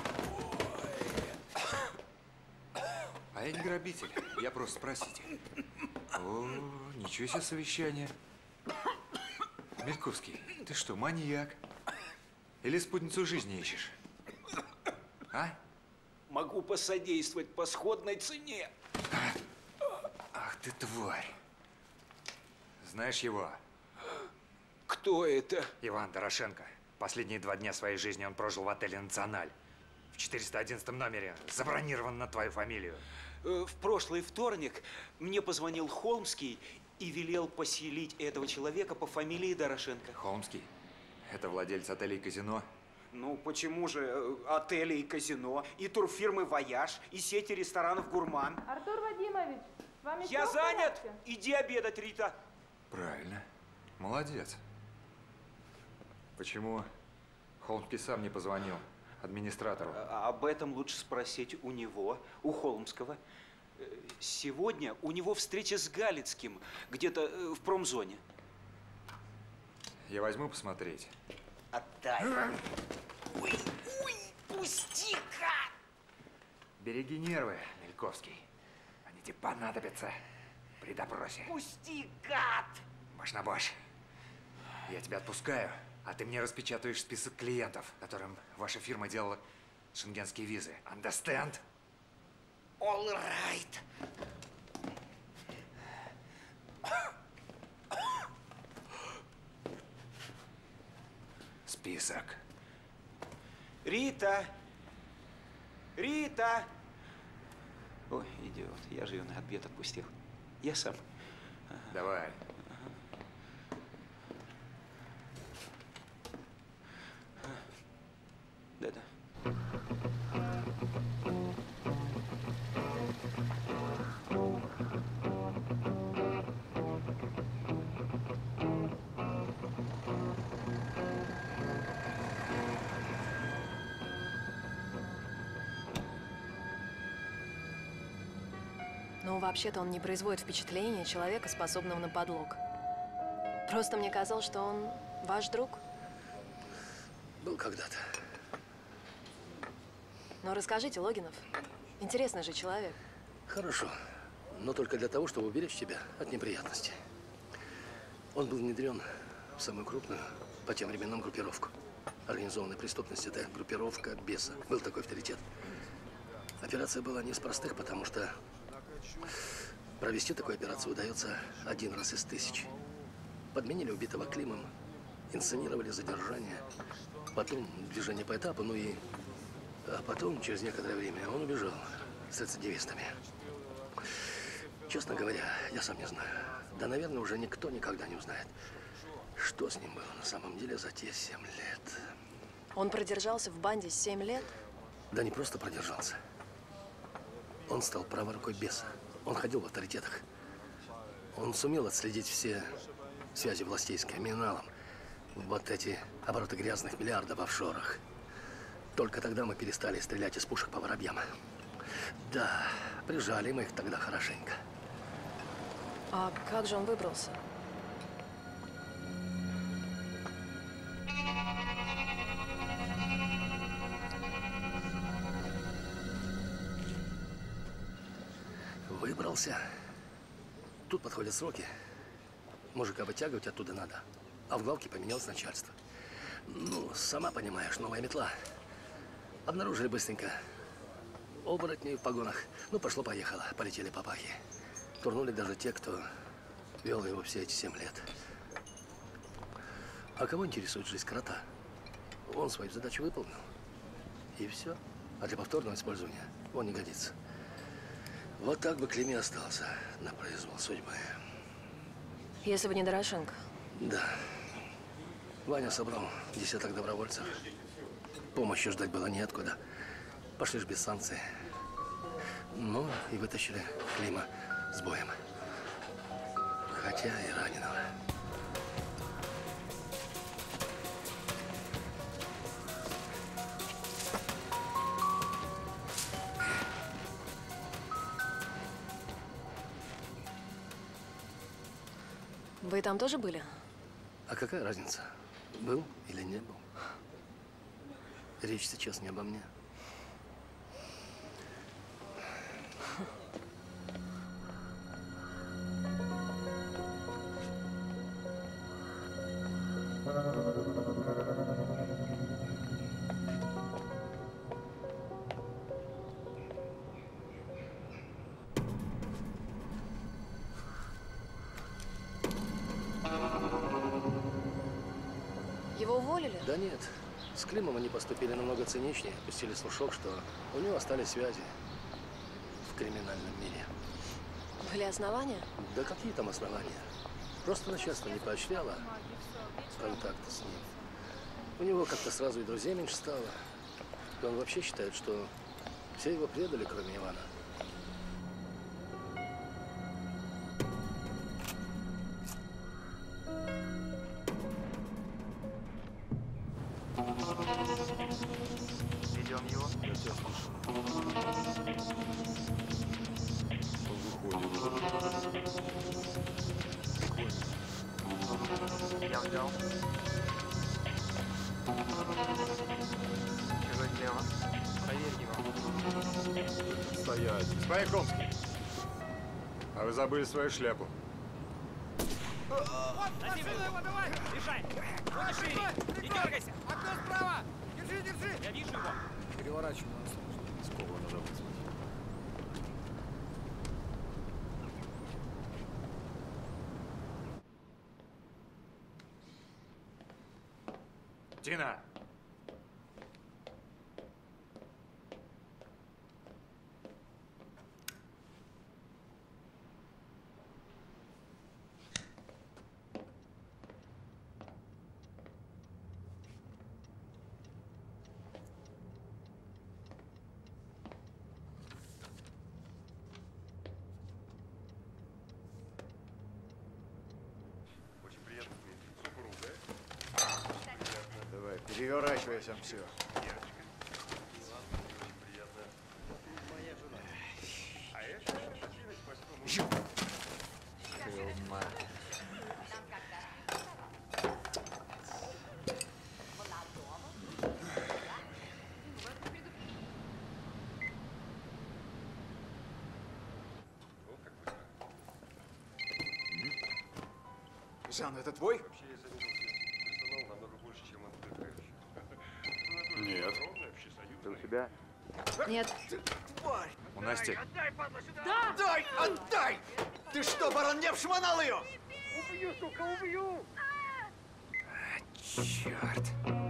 А я не грабитель, я просто спросите. О, ничего себе совещание. Мельковский, ты что, маньяк? Или спутницу жизни ищешь? А? Могу посодействовать по сходной цене. Ах ты тварь. Знаешь его? Кто это? Иван Дорошенко. Последние два дня своей жизни он прожил в отеле «Националь». В четыреста одиннадцатом номере забронирован на твою фамилию. Э, В прошлый вторник мне позвонил Холмский и велел поселить этого человека по фамилии Дорошенко. Холмский? Это владелец отелей и казино? Ну, почему же э, отели и казино, и турфирмы «Вояж», и сети ресторанов «Гурман»? Артур Вадимович, с вами Я всё в занят! порядке? Иди обедать, Рита. Правильно. Молодец. почему Холмский сам не позвонил администратору? А- Об этом лучше спросить у него, у Холмского. Э, Сегодня у него встреча с Галицким, где-то э, в промзоне. Я возьму посмотреть. Отдай. Ой, ой, пусти-ка! Береги нервы, Мельковский. Они тебе понадобятся при допросе. Пусти, гад! Баш на баш. Я тебя отпускаю, а ты мне распечатаешь список клиентов, которым ваша фирма делала шенгенские визы. Understand? All right. Список. Рита! Рита! Ой, идиот, я же ее на обед отпустил. Я сам. Ага. Давай. Да-да. Ну, вообще-то он не производит впечатления человека, способного на подлог. Просто мне казалось, что он ваш друг. Был когда-то. Но расскажите, Логинов, интересный же человек. Хорошо, но только для того, чтобы уберечь тебя от неприятностей. Он был внедрен в самую крупную по тем временам группировку. Организованной преступности – это группировка беса. Был такой авторитет. Операция была не из простых, потому что провести такую операцию удается один раз из тысячи. Подменили убитого Климом, инсценировали задержание, потом движение по этапу, ну и… А потом, через некоторое время, он убежал с рецидивистами. Честно говоря, я сам не знаю. Да, наверное, уже никто никогда не узнает, что с ним было на самом деле за те семь лет. Он продержался в банде семь лет? Да не просто продержался. Он стал правой рукой беса. Он ходил в авторитетах. Он сумел отследить все связи властей с криминалом. Вот эти обороты грязных миллиардов в офшорах. Только тогда мы перестали стрелять из пушек по воробьям. Да, прижали мы их тогда хорошенько. А как же он выбрался? Выбрался. Тут подходят сроки. Мужика вытягивать оттуда надо. А в главке поменялось начальство. Ну, сама понимаешь, новая метла. Обнаружили быстренько. Оборотни в погонах. Ну, пошло-поехало. Полетели папахи. Турнули даже те, кто вел его все эти семь лет. А кого интересует жизнь крота? Он свою задачу выполнил. И все. А для повторного использования он не годится. Вот так бы Клим и остался на произвол судьбы. Если бы не Дорошенко. Да. Ваня собрал десяток добровольцев. Помощи ждать было неоткуда. Пошли ж без санкций. Ну, и вытащили Клима с боем. Хотя и раненого. Вы там тоже были? А какая разница, был или не был? Речь сейчас не обо мне. Его уволили? Да нет. С Климом они поступили намного циничнее. Пустили слушок, что у него остались связи в криминальном мире. Были основания? Да какие там основания? Просто начальство не поощряло контакты с ним. У него как-то сразу и друзей меньше стало. И он вообще считает, что все его предали, кроме Ивана. Там его. Я тебя слышу. Он выходит. Я взял. Чужой слева. Проверь его. Стоять. Господин Холмский, а вы забыли свою шляпу. Вот, отсюда его, давай! Решай! Куда шире! Не дергайся! Окно справа! Держи, держи! Я вижу его! Переворачивай нас. Сколько надо вызвать? Тина! Очень приятно встретить супруг, да? Давай, переворачивайся, все. Жан, это твой? Вообще я заметил, здесь персонал намного больше, чем отдыхающих. Нет. Ты у себя? Нет. Тварь! У Насти. Отдай, падла, сюда! Да! Дай, отдай! Ты что, барон, не обшмонал ее? Убью, сука, убью! Черт.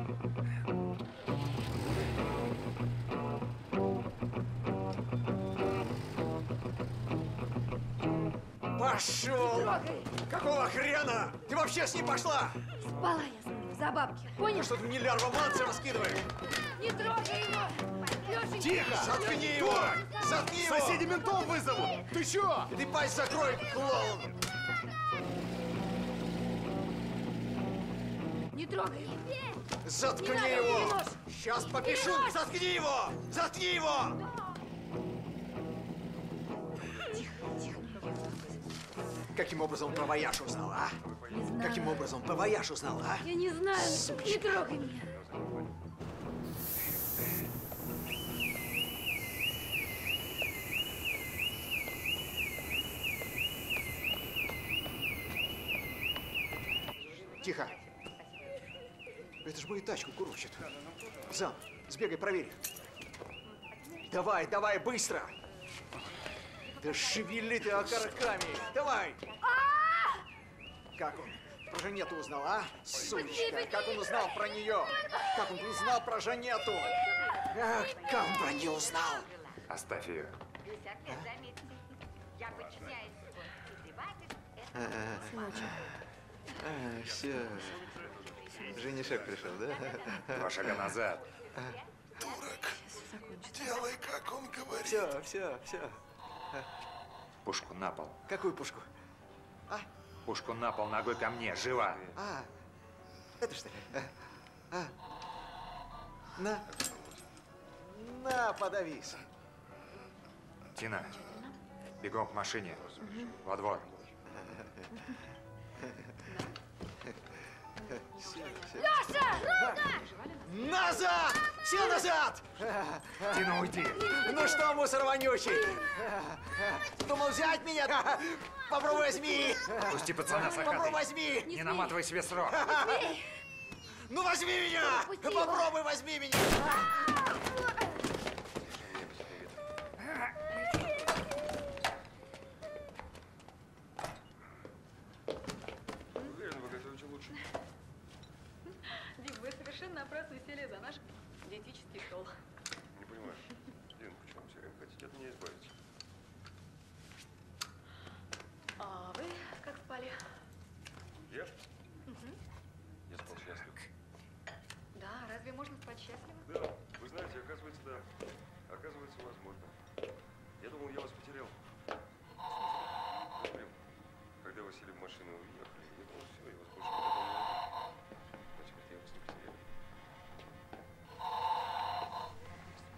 Пошел! Какого хрена? Ты вообще с ним пошла? Спала я с ним за бабки. Понял? Что ты мне лярва манца раскидываешь? Не трогай его! Лешенька! Тихо! Заткни его! Заткни его! Соседи ментов вызовут! Ты чё? Ты пасть закрой, клоун! Не трогай! Заткни Не надо, его! Мирош! Сейчас попишу! Мирош! Заткни его! Заткни его! Каким образом он про вояж узнал, а? Не знаю. Каким образом он про вояж узнал, а? Я не знаю. Не трогай меня. Тихо. Это ж мою тачку курочат. Зам, сбегай, проверь. Давай, давай, быстро! Да шевели ты окороками! Давай! Как он про Жанету узнал, а? Сучка, как он узнал про нее? Как он узнал про Жанету? Ах, как он про нее узнал? Оставь ее. А, все. Женишек пришел, да? Два шага назад. Делай, как он говорит. Все, все, все. Пушку на пол. Какую пушку? А? Пушку на пол, ногой ко мне, живо. А, это что ли? А, а. На. На, подавись. Тина, бегом к машине. Во двор. Леша! Назад! Все назад! Тина, уйди! Ну что, мусор вонючий? Думал взять меня? Попробуй возьми! Пусти пацана, Попробуй Сакатый. возьми! Не наматывай себе срок. Ну возьми меня! Попробуй возьми меня! Уверен, вы готовите лучше. Дим, вы совершенно напрасно сели за наш диетический стол. Не понимаю. Дин, почему все время хотите от меня избавиться? А вы как спали? Я? Угу. Я спал счастлив. Да, разве можно спать счастливо? Да, вы знаете, оказывается, да. Оказывается, возможно. Я думал, я вас потерял. Проблем. Когда вы сели в машину и уехали, я думал, все, я вас больше никогда не увижу. Но теперь я вас не потерял.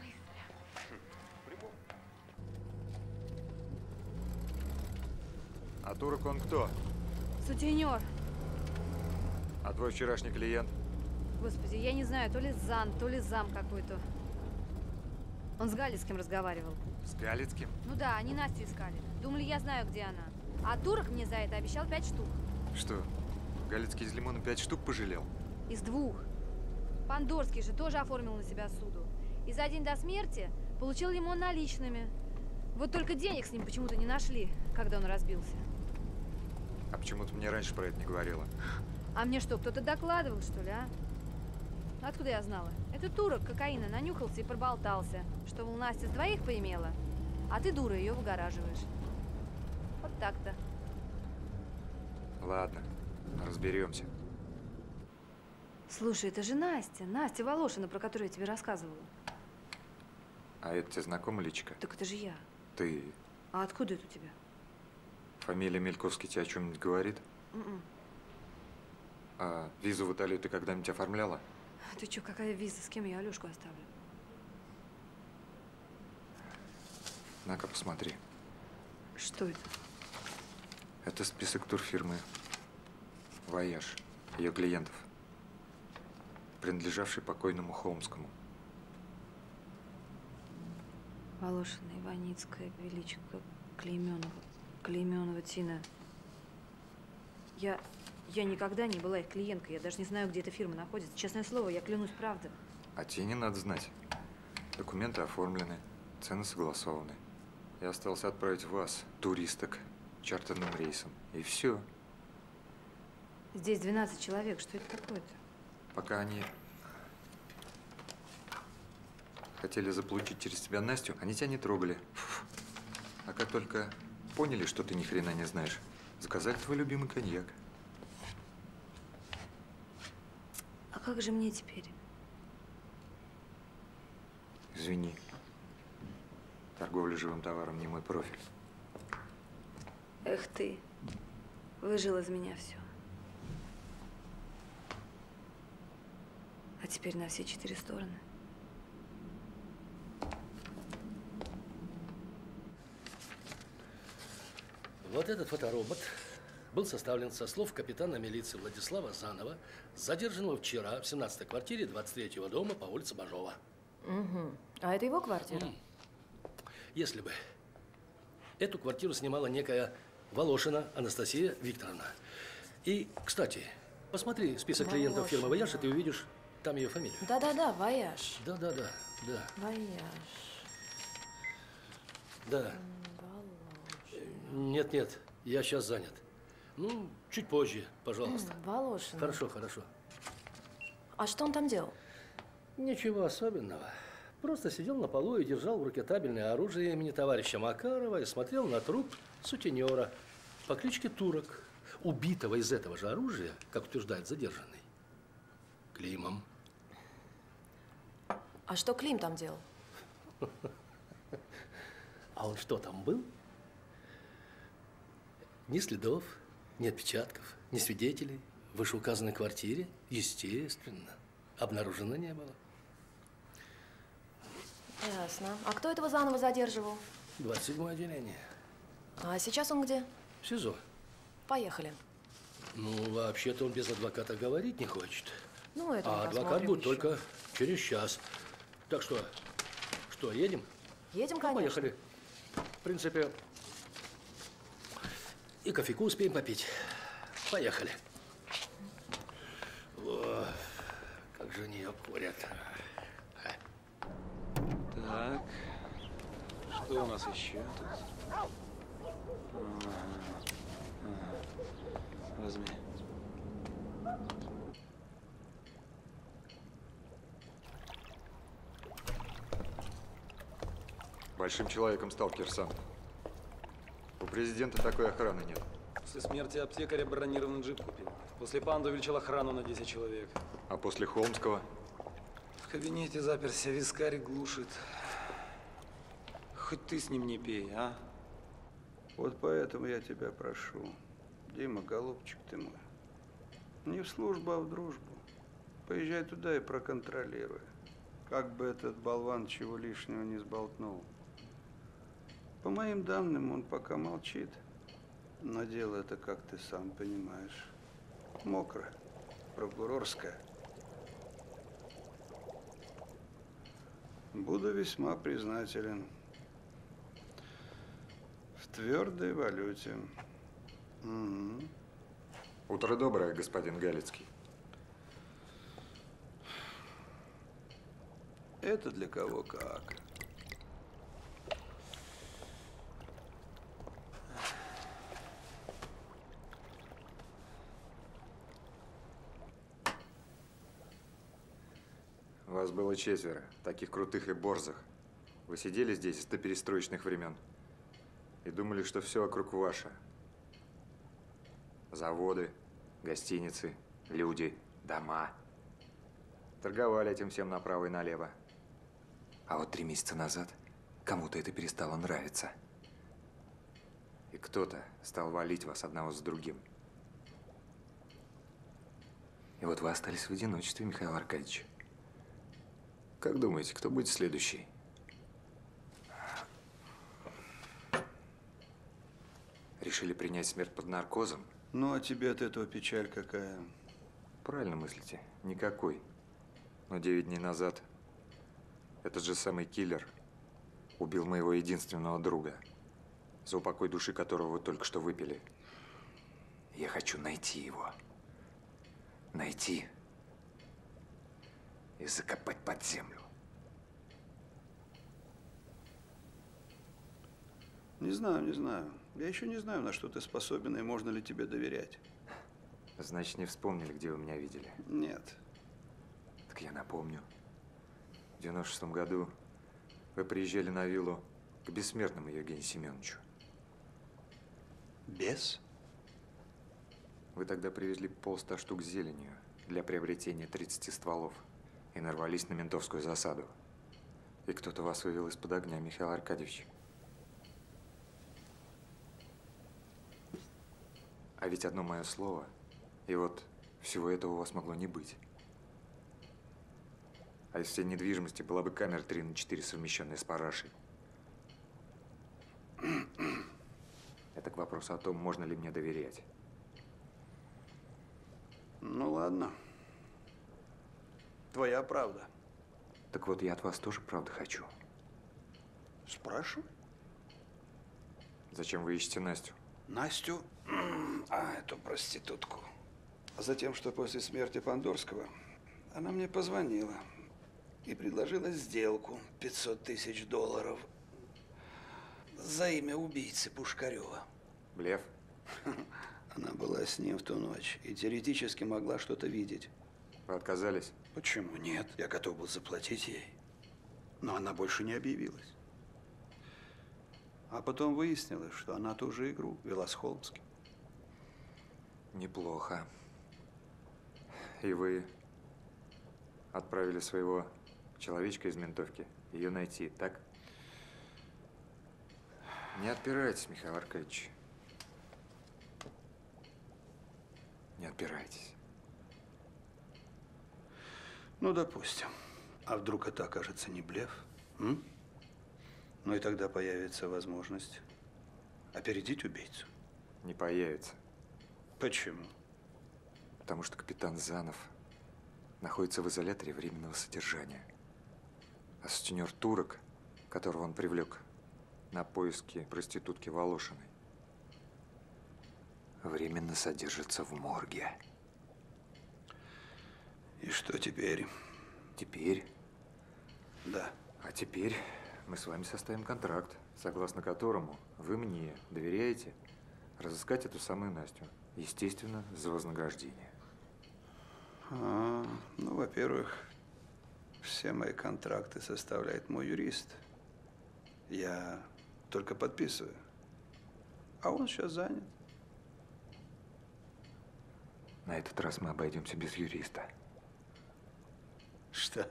А турок он кто? Сутенер. А твой вчерашний клиент? Господи, я не знаю, то ли зам, то ли зам какой-то. Он с Галицким разговаривал. С Галицким? Ну да, они Настю искали. Думали, я знаю, где она. А турок мне за это обещал пять штук. Что, Галицкий из Лимона пять штук пожалел? Из двух. Пандорский же тоже оформил на себя суду. И за день до смерти получил Лимон наличными. Вот только денег с ним почему-то не нашли, когда он разбился. А почему ты мне раньше про это не говорила? А мне что, кто-то докладывал, что ли, а? Откуда я знала? Это турок кокаина нанюхался и проболтался, что, мол, Настя с двоих поимела, а ты, дура, ее выгораживаешь. Вот так-то. Ладно, разберемся. Слушай, это же Настя, Настя Волошина, про которую я тебе рассказывала. А это тебе знакома личка? Так это же я. Ты… А откуда это у тебя? Фамилия Мельковский тебе о чем-нибудь говорит? М-м. А визу в Италию ты когда-нибудь оформляла? Ты что, какая виза? С кем я Алешку оставлю? На-ка, посмотри. Что это? Это список турфирмы «Вояж», ее клиентов, принадлежавший покойному Холмскому. Волошина, Иваницкая, Величко, Клейменова, Клейменова, Тина. Я… Я никогда не была их клиенткой. Я даже не знаю, где эта фирма находится. Честное слово, я клянусь, правда. А тебе не надо знать. Документы оформлены, цены согласованы. Я остался отправить вас, туристок, чартерным рейсом. И все. Здесь двенадцать человек. Что это такое-то? Пока они хотели заполучить через тебя Настю, они тебя не трогали. А как только поняли, что ты ни хрена не знаешь, заказали твой любимый коньяк. А как же мне теперь? Извини. Торговля живым товаром не мой профиль. Эх ты, выжил из меня все. А теперь на все четыре стороны. Вот этот фоторобот был составлен со слов капитана милиции Владислава Занова, задержанного вчера в семнадцатой квартире двадцать третьего дома по улице Бажова. Угу. А это его квартира? Mm. Если бы. Эту квартиру снимала некая Волошина Анастасия Викторовна. И, кстати, посмотри список Волошина. клиентов фирмы «Вояж», и ты увидишь там ее фамилию. Да-да-да, «Вояж». Да-да-да, да. «Вояж». Да. Нет-нет, я сейчас занят. Ну, чуть позже, пожалуйста. Волошина. Хорошо, хорошо. А что он там делал? Ничего особенного. Просто сидел на полу и держал в руке табельное оружие имени товарища Макарова и смотрел на труп сутенера по кличке Турок, убитого из этого же оружия, как утверждает задержанный, Климом. А что Клим там делал? А он что, там был? Ни следов, ни отпечатков, ни свидетелей в вышеуказанной квартире, естественно, обнаружено не было. Ясно. А кто этого заново задерживал? двадцать седьмое отделение. А сейчас он где? В СИЗО. Поехали. Ну, вообще-то он без адвоката говорить не хочет. Ну, это мы А адвокат посмотрим будет еще. только через час. Так что, что, едем? Едем, Ну, конечно. поехали. В принципе, и кофейку успеем попить. Поехали. О, как же они ее курят. Так, что у нас еще тут? Ага, ага. Возьми. Большим человеком стал Кирсанов. У президента такой охраны нет. После смерти аптекаря бронированный джип купил. После панды увеличил охрану на десять человек. А после Холмского? В кабинете заперся, вискарь глушит. Хоть ты с ним не пей, а? Вот поэтому я тебя прошу, Дима, голубчик ты мой, не в службу, а в дружбу. Поезжай туда и проконтролируй, как бы этот болван чего лишнего не сболтнул. По моим данным, он пока молчит. Но дело это, как ты сам понимаешь, мокрое, прокурорское. Буду весьма признателен. В твердой валюте. Угу. Утро доброе, господин Галицкий. Это для кого как. Вас было четверо, таких крутых и борзых. Вы сидели здесь с доперестроечных времен и думали, что все вокруг ваше. Заводы, гостиницы, люди, дома. Торговали этим всем направо и налево. А вот три месяца назад кому-то это перестало нравиться. И кто-то стал валить вас одного с другим. И вот вы остались в одиночестве, Михаил Аркадьевич. Как думаете, кто будет следующий? Решили принять смерть под наркозом? Ну, а тебе от этого печаль какая? Правильно мыслите, никакой. Но девять дней назад этот же самый киллер убил моего единственного друга, за упокой души которого вы только что выпили. Я хочу найти его. Найти и закопать под землю. Не знаю, не знаю. Я еще не знаю, на что ты способен и можно ли тебе доверять. Значит, не вспомнили, где вы меня видели? Нет. Так я напомню. В девяносто шестом году вы приезжали на виллу к бессмертному Евгению Семеновичу. Бес? Вы тогда привезли полста штук зеленью для приобретения тридцати стволов и нарвались на ментовскую засаду. И кто-то вас вывел из-под огня, Михаил Аркадьевич. А ведь одно мое слово, и вот всего этого у вас могло не быть. А из всей недвижимости была бы камера три на четыре, совмещенная с парашей. Это к вопросу о том, можно ли мне доверять. Ну ладно. Твоя правда. Так вот, я от вас тоже правду хочу. Спрашивай. Зачем вы ищете Настю? Настю? А, эту проститутку. Затем, что после смерти Пандорского она мне позвонила и предложила сделку пятьсот тысяч долларов за имя убийцы Пушкарева. Блеф? Она была с ним в ту ночь и теоретически могла что-то видеть. Вы отказались? Почему нет? Я готов был заплатить ей. Но она больше не объявилась. А потом выяснилось, что она ту же игру вела с Холмским. Неплохо. И вы отправили своего человечка из ментовки ее найти, так? Не отпирайтесь, Михаил Аркадьевич. Не отпирайтесь. Ну, допустим. А вдруг это окажется не блеф? М? Ну и тогда появится возможность опередить убийцу. Не появится. Почему? Потому что капитан Занов находится в изоляторе временного содержания. А сутенер Турок, которого он привлек на поиски проститутки Волошиной, временно содержится в морге. И что теперь? Теперь? Да. А теперь мы с вами составим контракт, согласно которому вы мне доверяете разыскать эту самую Настю. Естественно, за вознаграждение. А, ну, во-первых, все мои контракты составляет мой юрист. Я только подписываю. А он сейчас занят. На этот раз мы обойдемся без юриста. Что?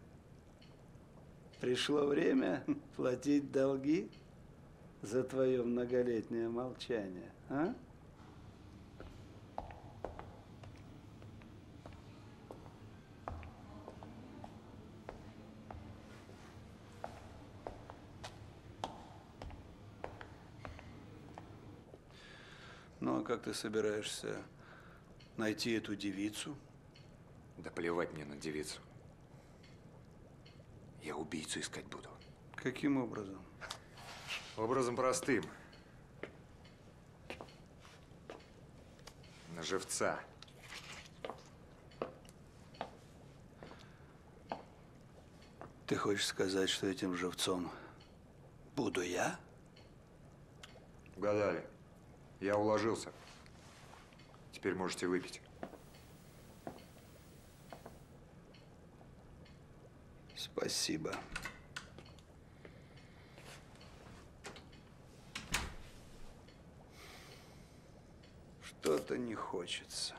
Пришло время платить долги за твое многолетнее молчание, а? как ты собираешься найти эту девицу? Да плевать мне на девицу. Я убийцу искать буду. Каким образом? Образом простым. На живца. Ты хочешь сказать, что этим живцом буду я? Угадали. Я уложился. Теперь можете выпить. Спасибо. Что-то не хочется.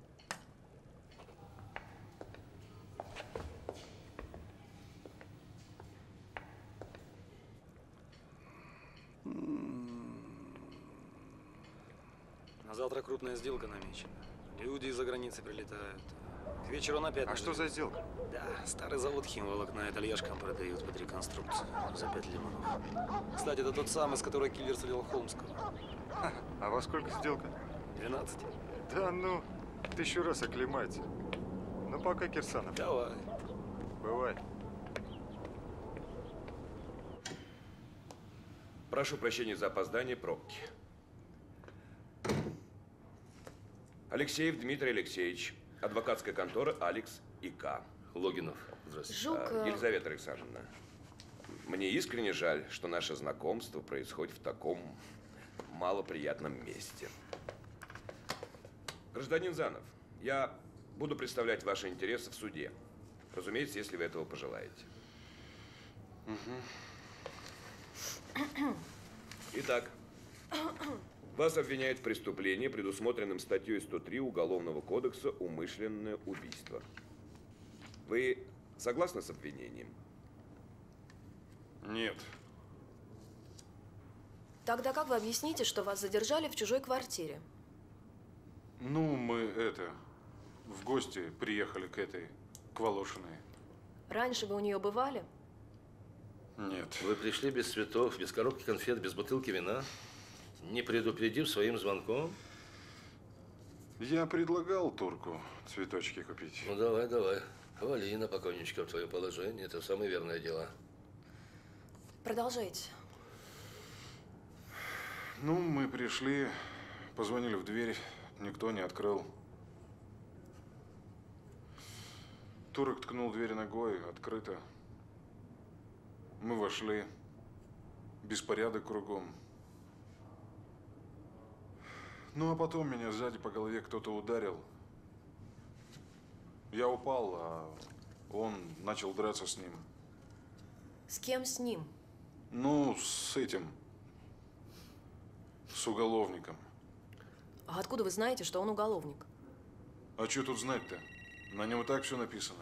На завтра крупная сделка намечена. Люди из-за границы прилетают. К вечеру он опять… А что за сделка? Да, старый завод химволокна итальяшкам продают под реконструкцию за пять лимонов. Кстати, это тот самый, с которой киллер стрелял Холмского. Ха, а во сколько сделка? двенадцать. Да ну, тысячу раз оклемайте. Ну пока, Кирсанов. Давай. Бывай. Прошу прощения за опоздание, пробки. Алексеев Дмитрий Алексеевич, адвокатская контора Алекс и К. Логинов, здравствуйте. Жук… А, Елизавета Александровна, мне искренне жаль, что наше знакомство происходит в таком малоприятном месте. Гражданин Занов, я буду представлять ваши интересы в суде. Разумеется, если вы этого пожелаете. Итак, вас обвиняют в преступлении, предусмотренном статьей сто три Уголовного кодекса «Умышленное убийство». Вы согласны с обвинением? Нет. Тогда как вы объясните, что вас задержали в чужой квартире? Ну, мы это, в гости приехали к этой, к Волошиной. Раньше вы у нее бывали? Нет. Вы пришли без цветов, без коробки конфет, без бутылки вина, не предупредив своим звонком? Я предлагал турку цветочки купить. Ну, давай, давай. Вали на покойничка в твое положение. Это самое верное дело. Продолжайте. Ну, мы пришли, позвонили в дверь, никто не открыл. Турок ткнул дверь ногой, открыто. Мы вошли. Беспорядок кругом. Ну, а потом меня сзади по голове кто-то ударил. Я упал, а он начал драться с ним. С кем с ним? Ну, с этим. С уголовником. А откуда вы знаете, что он уголовник? А что тут знать-то? На нем и так все написано.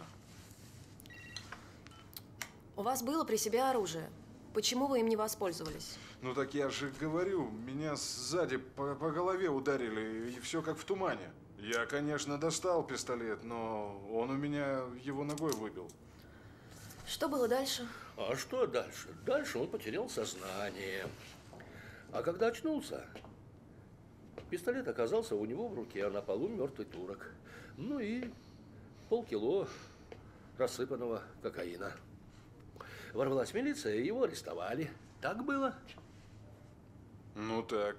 У вас было при себе оружие. Почему вы им не воспользовались? Ну так я же говорю, меня сзади по, по голове ударили, и все как в тумане. Я, конечно, достал пистолет, но он у меня его ногой выбил. Что было дальше? А что дальше? Дальше он потерял сознание. А когда очнулся, пистолет оказался у него в руке, а на полу мертвый турок. Ну и полкило рассыпанного кокаина. Ворвалась милиция, и его арестовали. Так было? Ну так.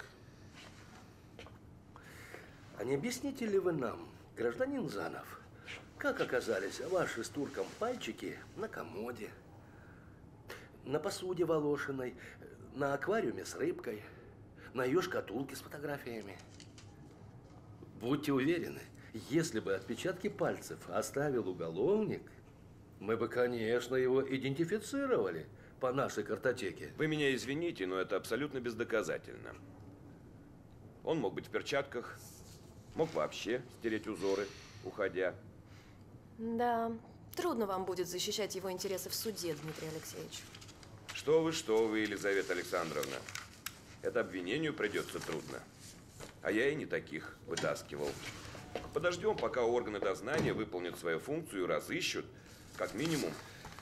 А не объясните ли вы нам, гражданин Занов, как оказались ваши с турком пальчики на комоде, на посуде Волошиной, на аквариуме с рыбкой, на ее шкатулке с фотографиями? Будьте уверены, если бы отпечатки пальцев оставил уголовник, мы бы, конечно, его идентифицировали по нашей картотеке. Вы меня извините, но это абсолютно бездоказательно. Он мог быть в перчатках, мог вообще стереть узоры, уходя. Да, трудно вам будет защищать его интересы в суде, Дмитрий Алексеевич. Что вы, что вы, Елизавета Александровна. Это обвинению придется трудно. А я и не таких вытаскивал. Подождем, пока органы дознания выполнят свою функцию и разыщут, как минимум,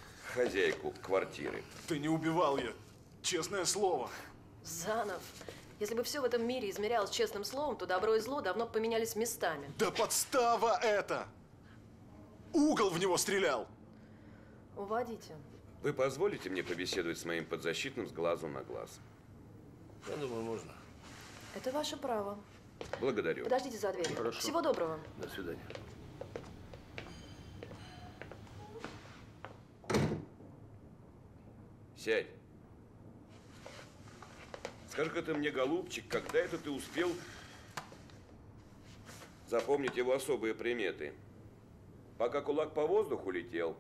хозяйку квартиры. Ты не убивал я, честное слово. Занов, Если бы все в этом мире измерялось честным словом, то добро и зло давно бы поменялись местами. Да подстава это! Угол в него стрелял! Уводите. Вы позволите мне побеседовать с моим подзащитным с глазу на глаз? Я думаю, можно. Это ваше право. Благодарю. Подождите за дверью. Хорошо. Всего доброго. До свидания. Сядь. Скажи-ка ты мне, голубчик, когда это ты успел запомнить его особые приметы? Пока кулак по воздуху летел?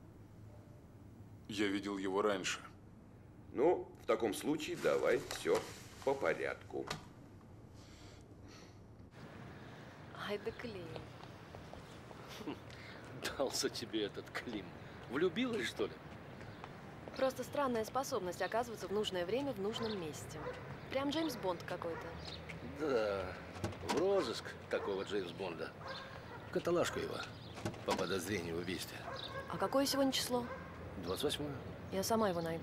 Я видел его раньше. Ну, в таком случае давай все по порядку. Ай да Клим. Дался тебе этот Клим. Влюбилась, что ли? Просто странная способность оказываться в нужное время в нужном месте. Прям Джеймс Бонд какой-то. Да, в розыск такого Джеймс Бонда. Каталажку его по подозрению в убийстве. А какое сегодня число? двадцать восьмое. Я сама его найду.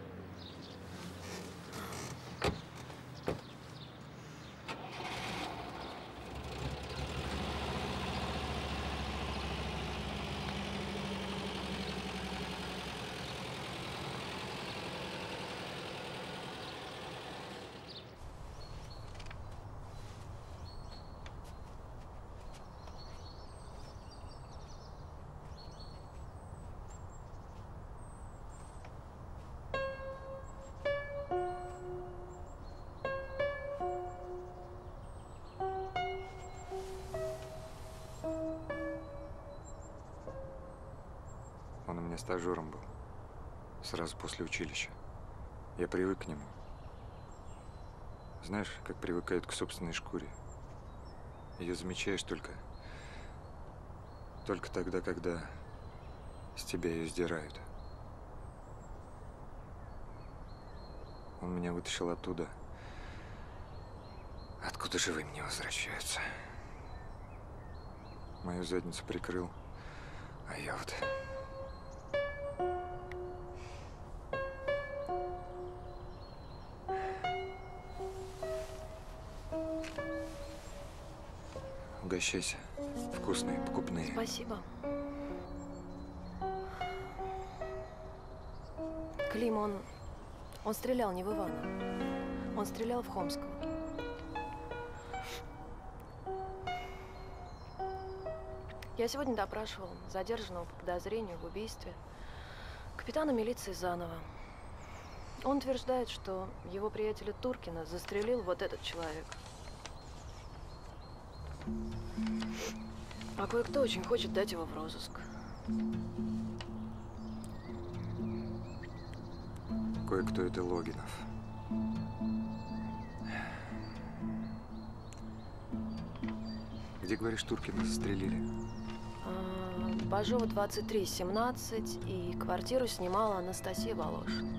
Он у меня стажером был. Сразу после училища. Я привык к нему. Знаешь, как привыкают к собственной шкуре. Ее замечаешь только… Только тогда, когда с тебя ее сдирают. Он меня вытащил оттуда, откуда живым не возвращаются. Мою задницу прикрыл, а я вот… Угощайся. Вкусные, покупные. Спасибо. Клим, он… Он стрелял не в Ивана. Он стрелял в Хомского. Я сегодня допрашивал задержанного по подозрению в убийстве капитана милиции Занова. Он утверждает, что его приятеля Туркина застрелил вот этот человек. А кое-кто очень хочет дать его в розыск. Кое-кто это Логинов. Где, говоришь, Туркина застрелили? А, Бажова двадцать три семнадцать, и квартиру снимала Анастасия Волошина.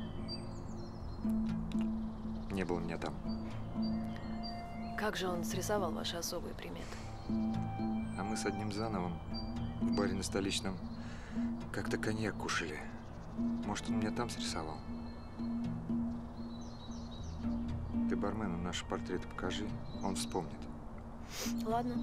Не было меня там. Как же он срисовал ваши особые приметы? А мы с одним Зановым в баре на Столичном как-то коньяк кушали. Может, он меня там срисовал? Ты бармену наши портреты покажи, он вспомнит. Ладно.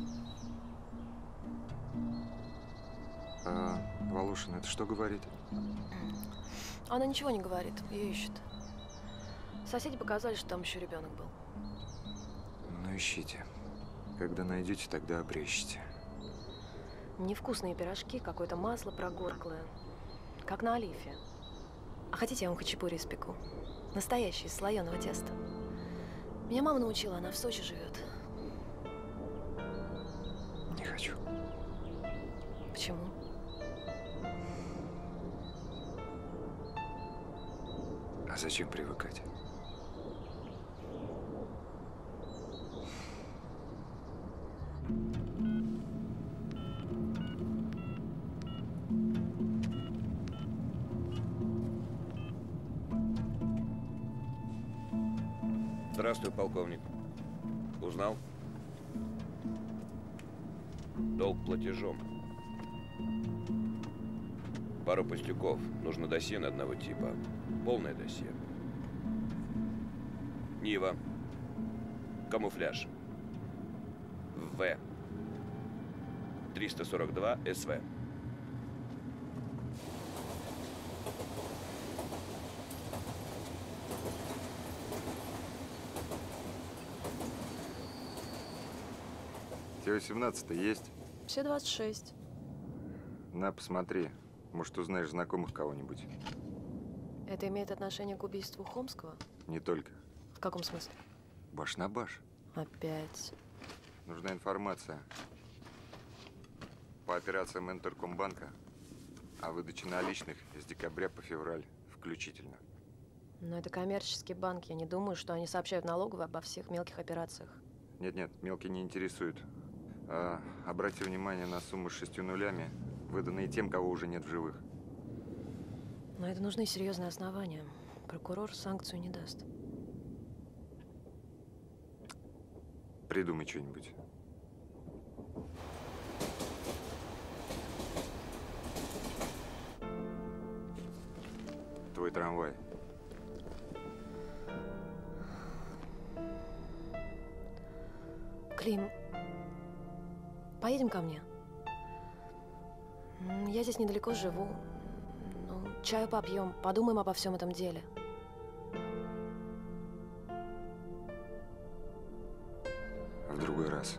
А Волошина это что говорит? Она ничего не говорит, ее ищет. Соседи показали, что там еще ребенок был. Ну, ищите. Когда найдете, тогда обрещите. Невкусные пирожки, какое-то масло прогорклое. Как на олифе. А хотите, я вам хачапури испеку? Настоящий, из слоеного теста. Меня мама научила, она в Сочи живет. Не хочу. Почему? А зачем привыкать? Здравствуй, полковник. Узнал? Долг платежом. Пару пустяков. Нужно досье на одного типа. Полное досье. Нива. Камуфляж. В. триста сорок два СВ. Те восемнадцать есть? Все двадцать шесть. На, посмотри. Может, узнаешь знакомых кого-нибудь. Это имеет отношение к убийству Хомского? Не только. В каком смысле? Баш на баш. Опять. Нужна информация по операциям Интеркомбанка о выдаче наличных с декабря по февраль включительно. Но это коммерческий банк. Я не думаю, что они сообщают налоговой обо всех мелких операциях. Нет-нет, мелкие не интересуют. А, обрати внимание на суммы с шестью нулями, выданные тем, кого уже нет в живых. Но это нужны серьезные основания. Прокурор санкцию не даст. Придумай что-нибудь. Твой трамвай. Клим, поедем ко мне? М, Я здесь недалеко живу. Ну, чаю попьем, подумаем обо всем этом деле. В другой раз.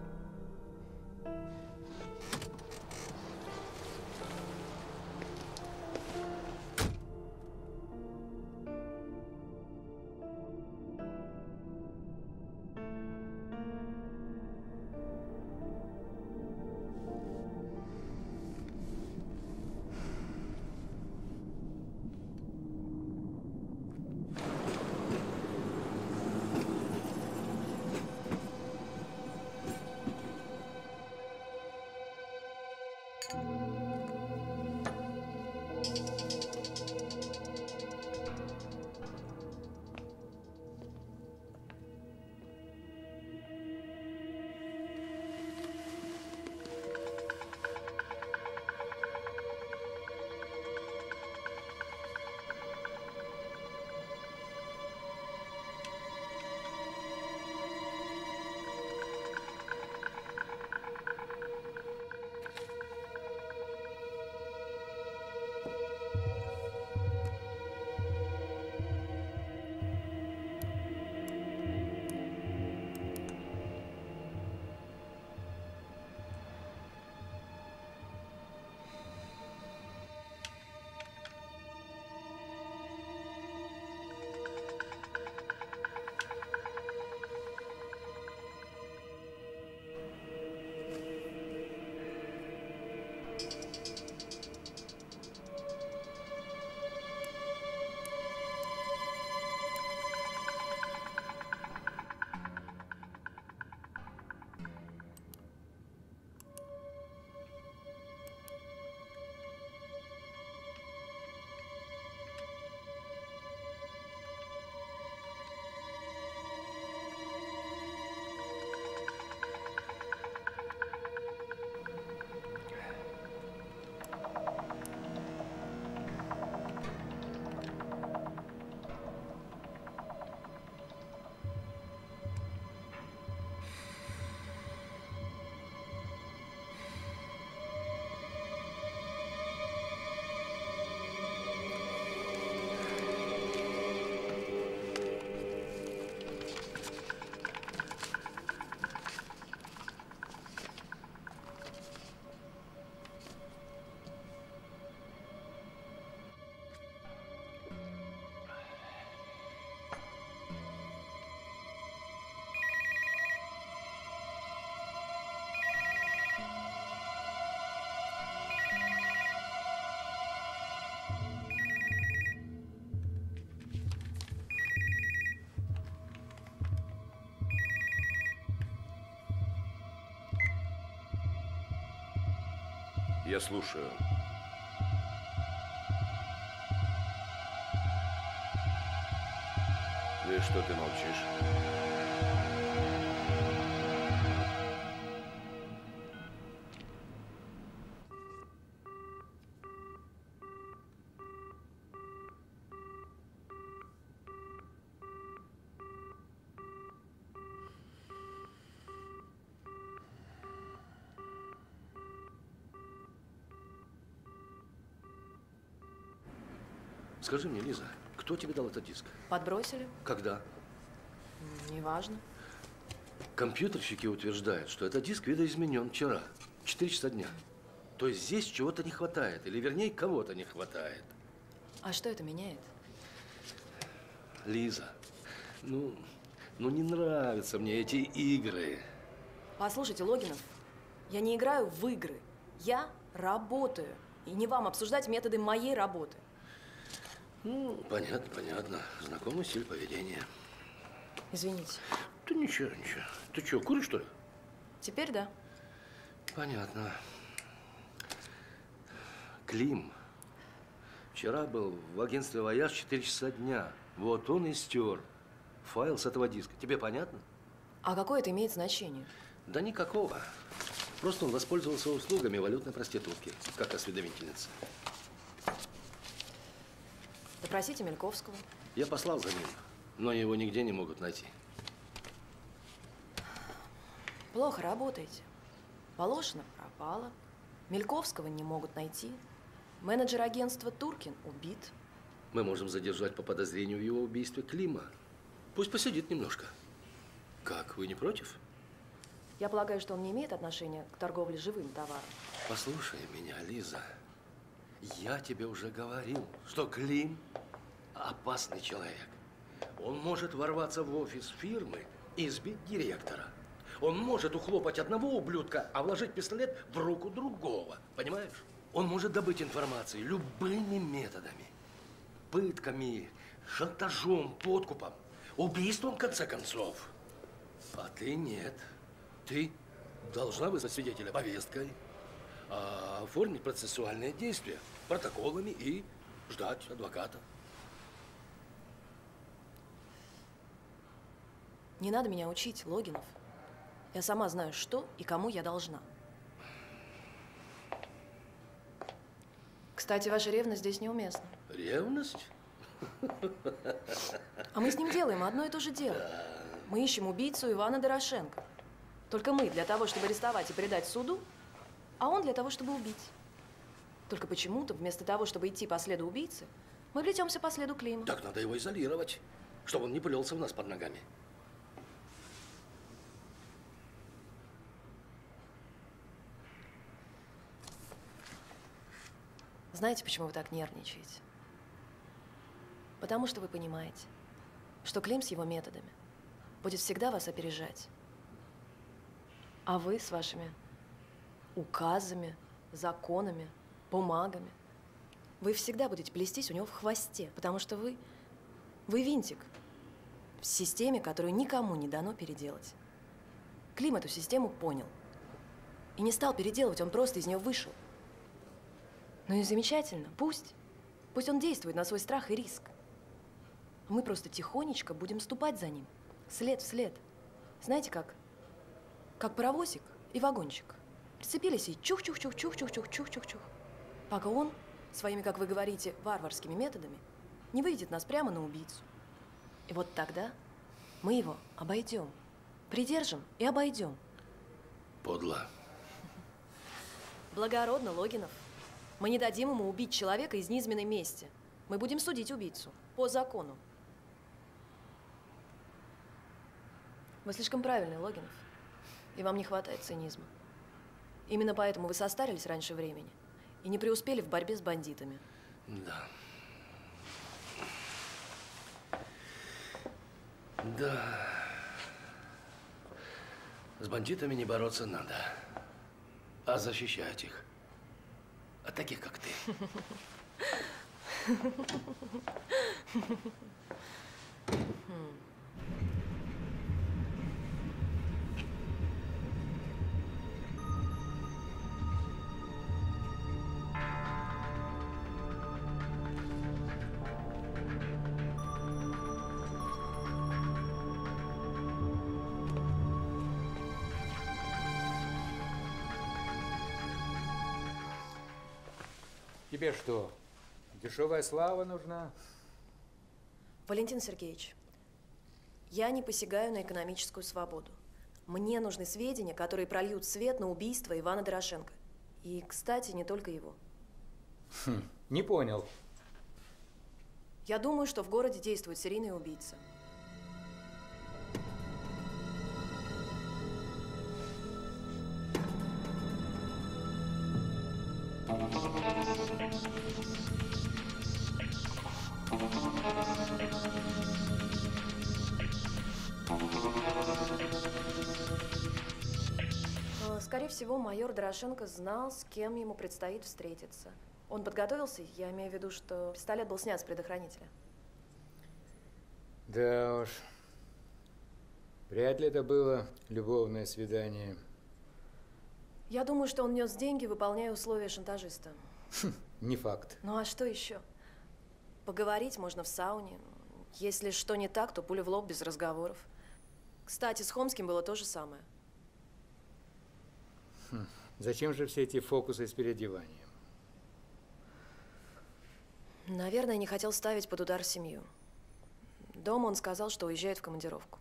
Я слушаю. Ну и что ты молчишь? Скажи мне, Лиза, кто тебе дал этот диск? Подбросили? Когда? Неважно. Компьютерщики утверждают, что этот диск видоизменен вчера, в четыре часа дня. То есть здесь чего-то не хватает, или вернее, кого-то не хватает. А что это меняет? Лиза, ну, ну не нравятся мне эти игры. Послушайте, Логинов, я не играю в игры. Я работаю. И не вам обсуждать методы моей работы. Ну, понятно, понятно. Знакомый стиль поведения. Извините. Да ничего, ничего. Ты что, куришь, что ли? Теперь да. Понятно. Клим вчера был в агентстве «Вояж» в четыре часа дня. Вот он и стер файл с этого диска. Тебе понятно? А какое это имеет значение? Да никакого. Просто он воспользовался услугами валютной проститутки, как осведомительница. Допросите Мельковского. Я послал за ним, но его нигде не могут найти. Плохо работаете. Волошина пропала. Мельковского не могут найти. Менеджер агентства Туркин убит. Мы можем задержать по подозрению в его убийстве Клима. Пусть посидит немножко. Как, вы не против? Я полагаю, что он не имеет отношения к торговле живым товаром. Послушай меня, Лиза. Я тебе уже говорил, что Клим опасный человек. Он может ворваться в офис фирмы и сбить директора. Он может ухлопать одного ублюдка, а вложить пистолет в руку другого. Понимаешь? Он может добыть информацию любыми методами. Пытками, шантажом, подкупом, убийством, в конце концов. А ты нет. Ты должна вызвать свидетеля повесткой, а оформить процессуальные действия протоколами и ждать адвоката. Не надо меня учить, Логинов. Я сама знаю, что и кому я должна. Кстати, ваша ревность здесь неуместна. Ревность? А мы с ним делаем одно и то же дело. Мы ищем убийцу Ивана Дорошенко. Только мы для того, чтобы арестовать и предать суду, а он для того, чтобы убить. Только почему-то, вместо того, чтобы идти по следу убийцы, мы плетемся по следу Клима. Так надо его изолировать, чтобы он не плелся у нас под ногами. Знаете, почему вы так нервничаете? Потому что вы понимаете, что Клим с его методами будет всегда вас опережать. А вы с вашими указами, законами, бумагами, вы всегда будете плестись у него в хвосте, потому что вы, вы винтик в системе, которую никому не дано переделать. Клим эту систему понял и не стал переделывать, он просто из нее вышел. Ну и замечательно, пусть. Пусть он действует на свой страх и риск. Мы просто тихонечко будем ступать за ним, след в след. Знаете как? Как паровозик и вагончик. Прицепились и чух-чух-чух-чух-чух-чух-чух-чух-чух. Пока он своими, как вы говорите, варварскими методами не выведет нас прямо на убийцу. И вот тогда мы его обойдем. Придержим и обойдем. Подло. Благородно, Логинов. Мы не дадим ему убить человека из низменной мести. Мы будем судить убийцу по закону. Вы слишком правильный, Логинов. И вам не хватает цинизма. Именно поэтому вы состарились раньше времени и не преуспели в борьбе с бандитами. Да. Да. С бандитами не бороться надо, а защищать их. От таких, как ты. Тебе что, дешевая слава нужна? Валентин Сергеевич, я не посягаю на экономическую свободу. Мне нужны сведения, которые прольют свет на убийство Ивана Дорошенко. И, кстати, не только его. Хм, не понял. Я думаю, что в городе действует серийный убийца. Скорее всего, майор Дорошенко знал, с кем ему предстоит встретиться. Он подготовился, я имею в виду, что пистолет был снят с предохранителя. Да уж. Вряд ли это было любовное свидание. Я думаю, что он нес деньги, выполняя условия шантажиста. Хм, не факт. Ну а что еще? Поговорить можно в сауне. Если что не так, то пуля в лоб без разговоров. Кстати, с Хомским было то же самое. Хм. Зачем же все эти фокусы с переодеванием? Наверное, не хотел ставить под удар семью. Дома он сказал, что уезжает в командировку.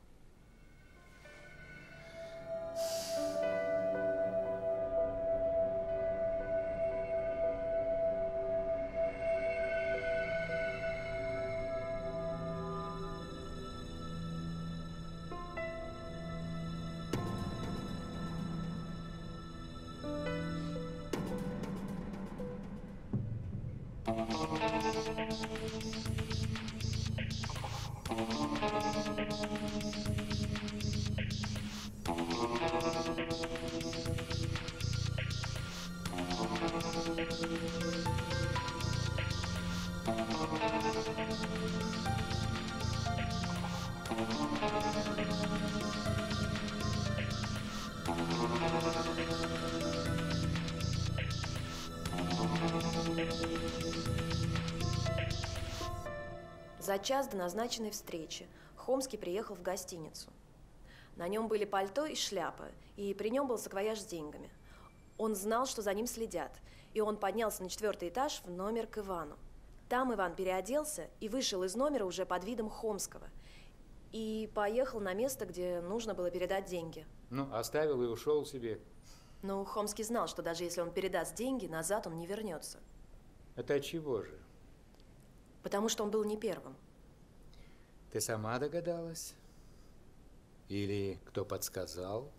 За час до назначенной встречи Хомский приехал в гостиницу. На нем были пальто и шляпа, и при нем был саквояж с деньгами. Он знал, что за ним следят, и он поднялся на четвертый этаж в номер к Ивану. Там Иван переоделся и вышел из номера уже под видом Хомского. И поехал на место, где нужно было передать деньги. Ну, оставил и ушел себе. Но Хомский знал, что даже если он передаст деньги, назад он не вернется. Это от чего же? Потому что он был не первым. Ты сама догадалась? Или кто подсказал?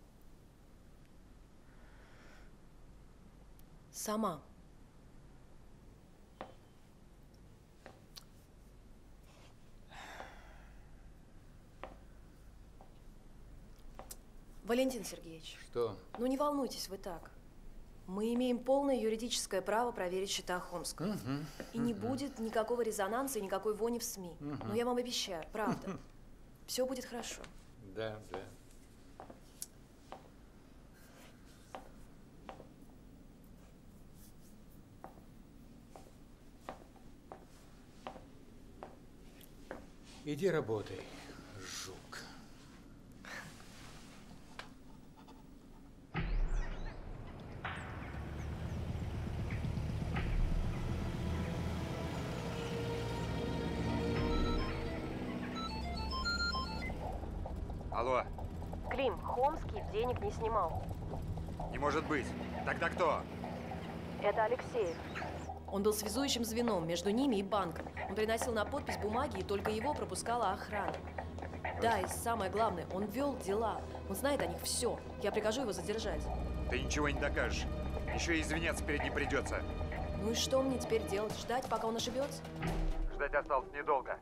Сама. Валентин Сергеевич. Что? Ну не волнуйтесь вы так. Мы имеем полное юридическое право проверить счета Хомского. Угу, и не угу. будет никакого резонанса и никакой вони в СМИ. Угу. Но я вам обещаю, правда. Все будет хорошо. Да, да. Иди работай, жук. Алло. Клим, Хомский денег не снимал. Не может быть. Тогда кто? Это Алексеев. Он был связующим звеном между ними и банком. Он приносил на подпись бумаги, и только его пропускала охрана. Да, и самое главное, он вел дела. Он знает о них все. Я прикажу его задержать. Ты ничего не докажешь. Еще и извиняться перед ним придется. Ну и что мне теперь делать? Ждать, пока он ошибется? Ждать осталось недолго.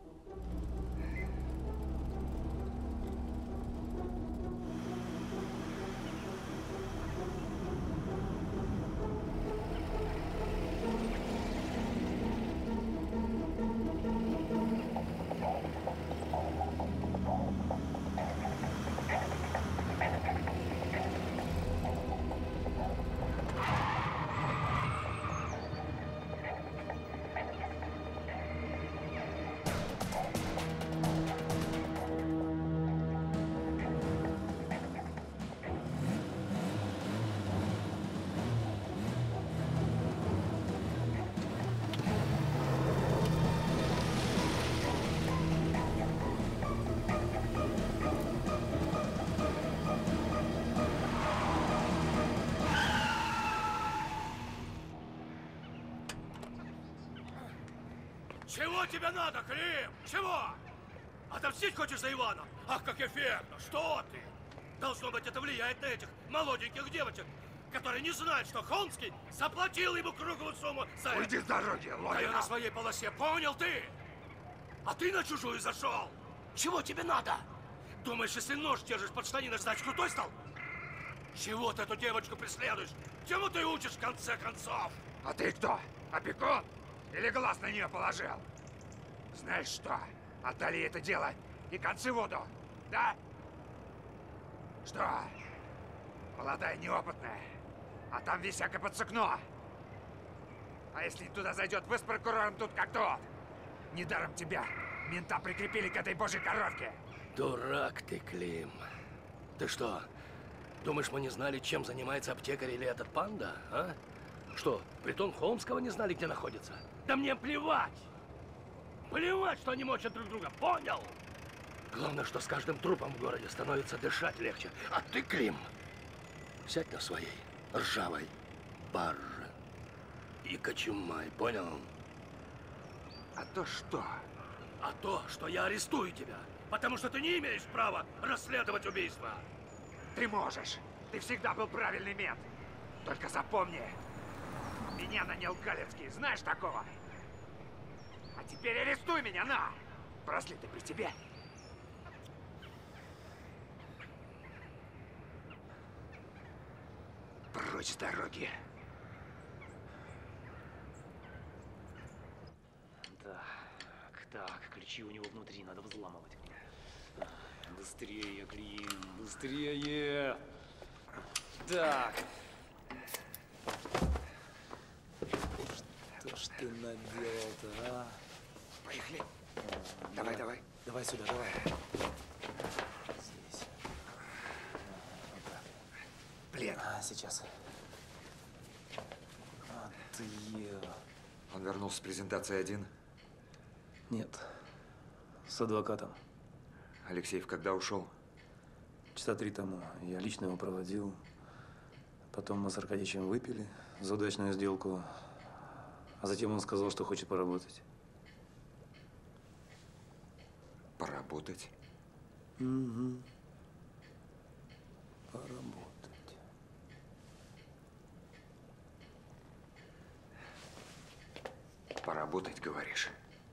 Чего тебе надо, Клим? Чего? Отомстить хочешь за Ивана? Ах, как эффектно! Что ты? Должно быть, это влияет на этих молоденьких девочек, которые не знают, что Холмский заплатил ему круглую сумму за это. Уйди с дороги, Логинов! Да я на своей полосе, понял ты? А ты на чужую зашел. Чего тебе надо? Думаешь, если нож держишь под штаниной, значит крутой стал? Чего ты эту девочку преследуешь? Чему ты учишь, в конце концов? А ты кто? Опекун? Или глаз на нее положил? Знаешь что? Отдали ей это дело и концы в воду, да? Что? Молодая, неопытная. А там висяка под сукно. А если туда зайдет, вы с прокурором тут как тот. Недаром тебя мента прикрепили к этой божьей коровке. Дурак ты, Клим. Ты что, думаешь, мы не знали, чем занимается аптекарь или этот панда, а? Что, притон Холмского не знали, где находится? Да мне плевать! Плевать, что они мочат друг друга, понял? Главное, что с каждым трупом в городе становится дышать легче. А ты, Клим, сядь на своей ржавой барже и кочумай, понял? А то что? А то, что я арестую тебя, потому что ты не имеешь права расследовать убийство. Ты можешь. Ты всегда был правильный мент. Только запомни, меня нанял Галицкий. Знаешь такого? А теперь арестуй меня, на! Браслеты при тебе. Прочь с дороги. Так, так, ключи у него внутри, надо взламывать. Быстрее, Клим, быстрее. Так. Что ж ты наделал-то, а? Поехали. А, Давай, давай. Давай сюда, давай. Здесь. Плен. А, сейчас. А, ты... Он вернулся с презентации один? Нет. С адвокатом. Алексеев когда ушел? Часа три тому. Я лично его проводил. Потом мы с Аркадьевичем выпили за удачную сделку. А затем он сказал, что хочет поработать. Поработать? Угу. Поработать. Поработать, говоришь?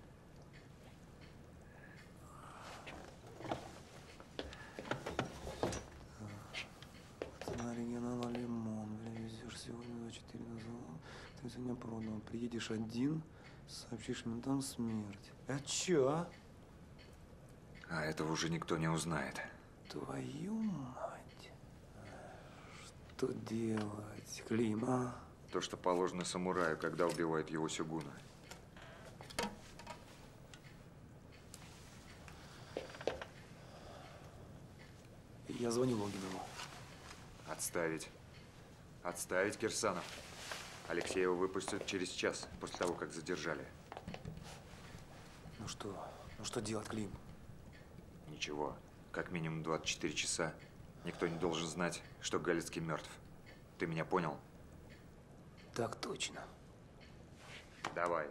На оригинала лимон. Привезешь сегодня двадцать четыре на завод. Ты сегодня продан. Приедешь один, сообщишь ментам смерть. Это чё, а? А этого уже никто не узнает. Твою мать. Что делать, Клим, а? То, что положено самураю, когда убивает его сёгуна. Я звоню Логинову. Отставить. Отставить, Кирсанов. Алексеева выпустят через час, после того, как задержали. Ну что? Ну что делать, Клим? Ничего. Как минимум двадцать четыре часа. Никто не должен знать, что Галицкий мертв. Ты меня понял? Так точно. Давай.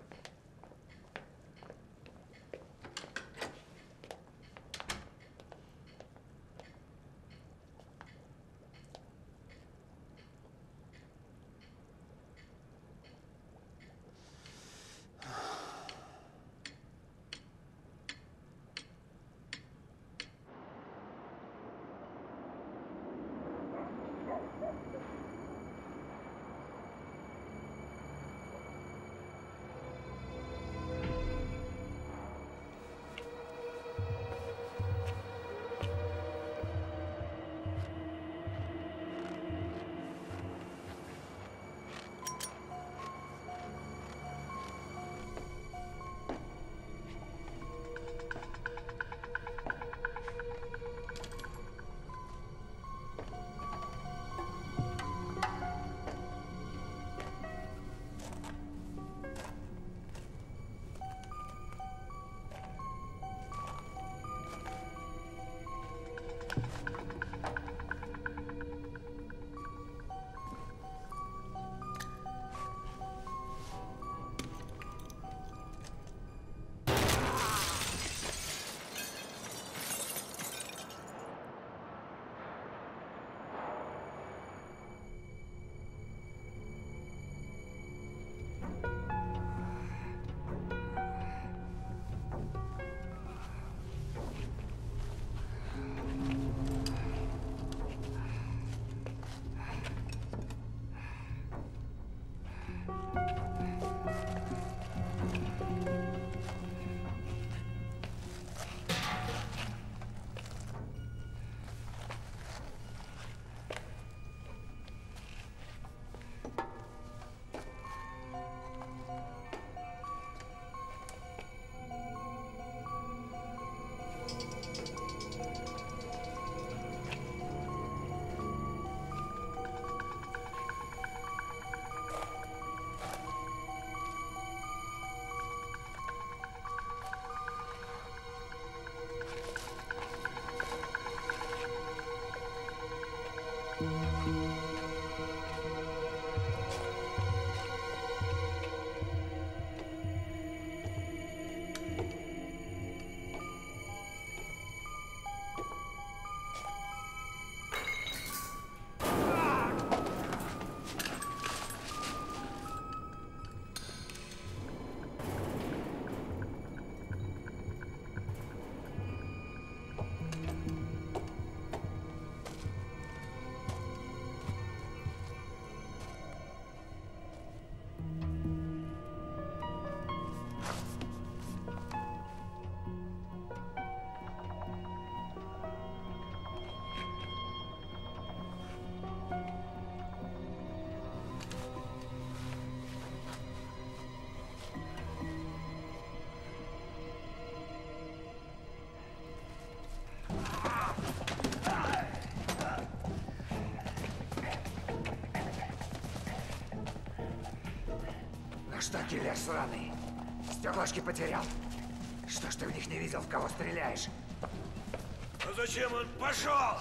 что, киллер сраный? Стеклышки потерял? Что ж ты в них не видел, в кого стреляешь? А зачем он пошел?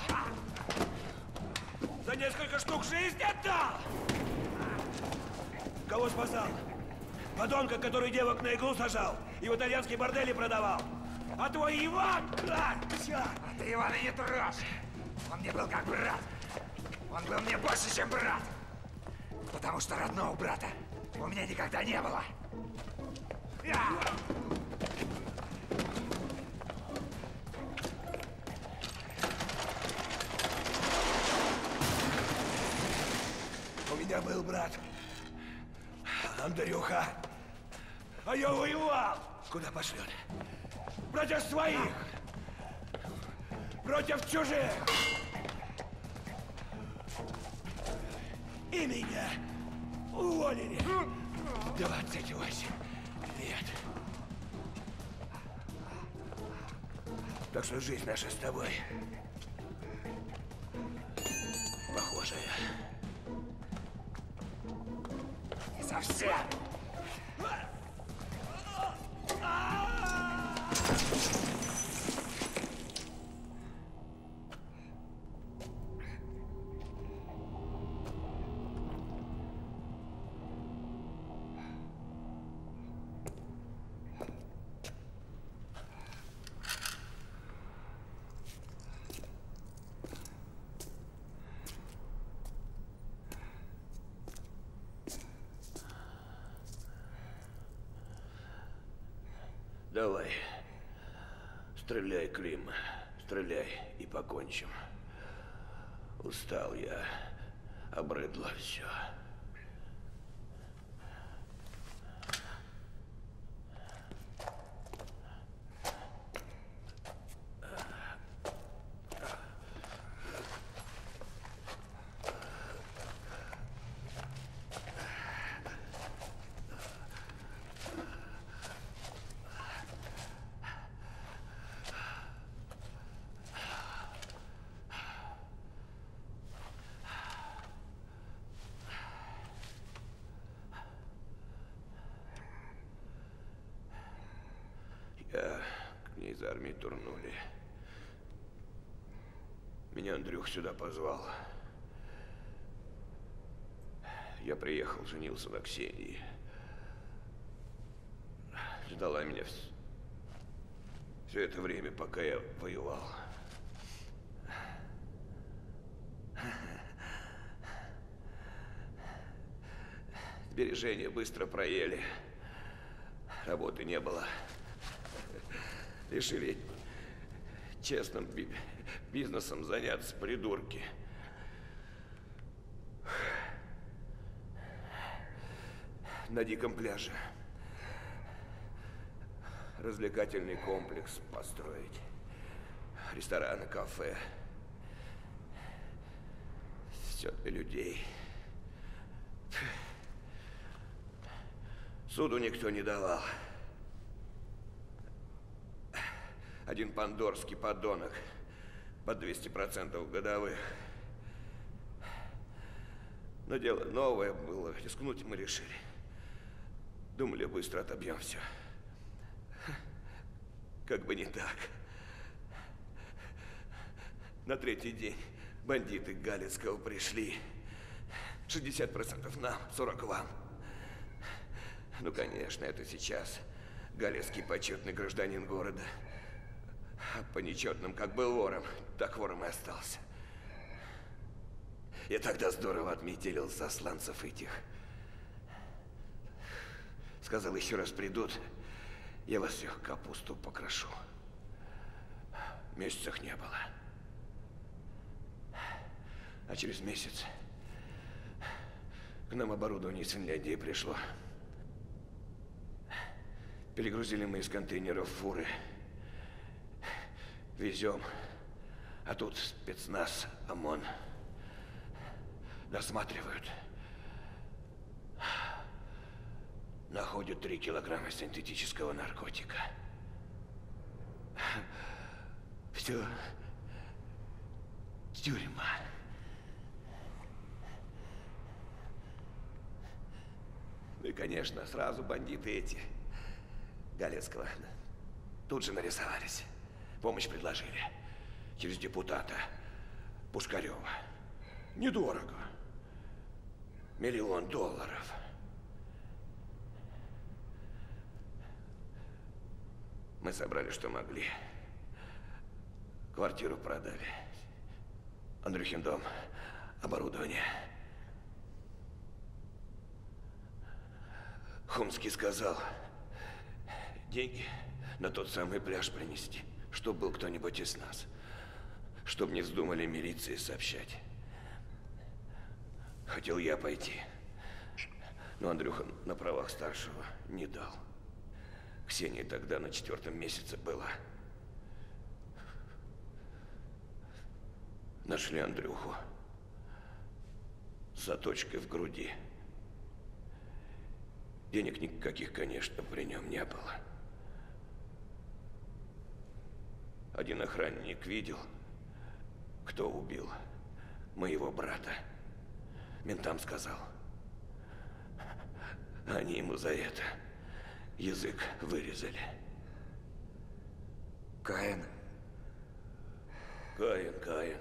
За несколько штук жизни отдал! Кого спасал? Подонка, который девок на иглу сажал и в итальянские бордели продавал. А твой Иван, а, всё. А ты Ивана не трожь. Он мне был как брат. Он был мне больше, чем брат. Потому что родного брата у меня никогда не было. Я! У меня был брат Андрюха. А я воевал. Куда пошлет? Против своих. Против чужих. И меня уволили. двадцать восемь лет. Так что жизнь наша с тобой похожая. Не совсем. Давай. Стреляй, Клим. Стреляй и покончим. Устал я. Обрыдло все. Меня из армии турнули. Меня Андрюх сюда позвал. Я приехал, женился на Ксении. Ждала меня вс... все это время, пока я воевал. Сбережения быстро проели. Работы не было. Решили честным би бизнесом заняться, придурки. На диком пляже развлекательный комплекс построить. Рестораны, кафе. Все для людей. Суду никто не давал. Один пандорский подонок под двести процентов годовых. Но дело новое было. Рискнуть мы решили. Думали, быстро отобьем все. Как бы не так. На третий день бандиты Галицкого пришли. шестьдесят процентов нам, сорок вам. Ну, конечно, это сейчас Галицкий почетный гражданин города. А по нечетным, как был вором, так вором и остался. Я тогда здорово отметелил засланцев этих. Сказал, еще раз придут, я вас всех капусту покрошу. Месяцев не было. А через месяц к нам оборудование из Финляндии пришло. Перегрузили мы из контейнеров фуры. Везем. А тут спецназ, ОМОН. Досматривают. Находят три килограмма синтетического наркотика. Все. Тюрьма. Ну и, конечно, сразу бандиты эти Галецкого тут же нарисовались. Помощь предложили. Через депутата Пушкарева. Недорого. Миллион долларов. Мы собрали, что могли. Квартиру продали. Андрюхин дом. Оборудование. Хомский сказал, деньги на тот самый пляж принести, чтоб был кто-нибудь из нас. Чтоб не вздумали милиции сообщать. Хотел я пойти. Но Андрюха на правах старшего не дал. Ксения тогда на четвертом месяце была. Нашли Андрюху с заточкой в груди. Денег никаких, конечно, при нем не было. Один охранник видел, кто убил моего брата. Ментам сказал. Они ему за это язык вырезали. Каин? Каин, Каин.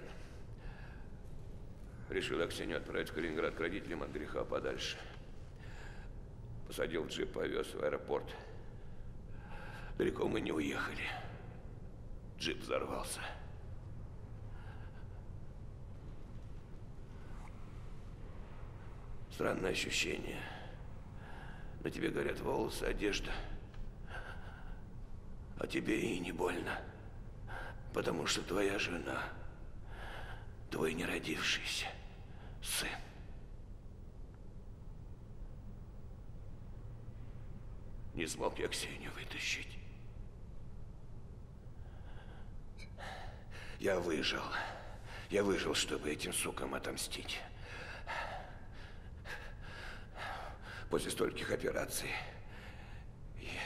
Решил я Ксению отправить в Калининград к родителям от греха подальше. Посадил в джип, повез в аэропорт. Далеко мы не уехали. Джип взорвался. Странное ощущение. На тебе горят волосы, одежда. А тебе и не больно. Потому что твоя жена, твой неродившийся сын. Не смог я Ксению вытащить. Я выжил. Я выжил, чтобы этим сукам отомстить. После стольких операций я,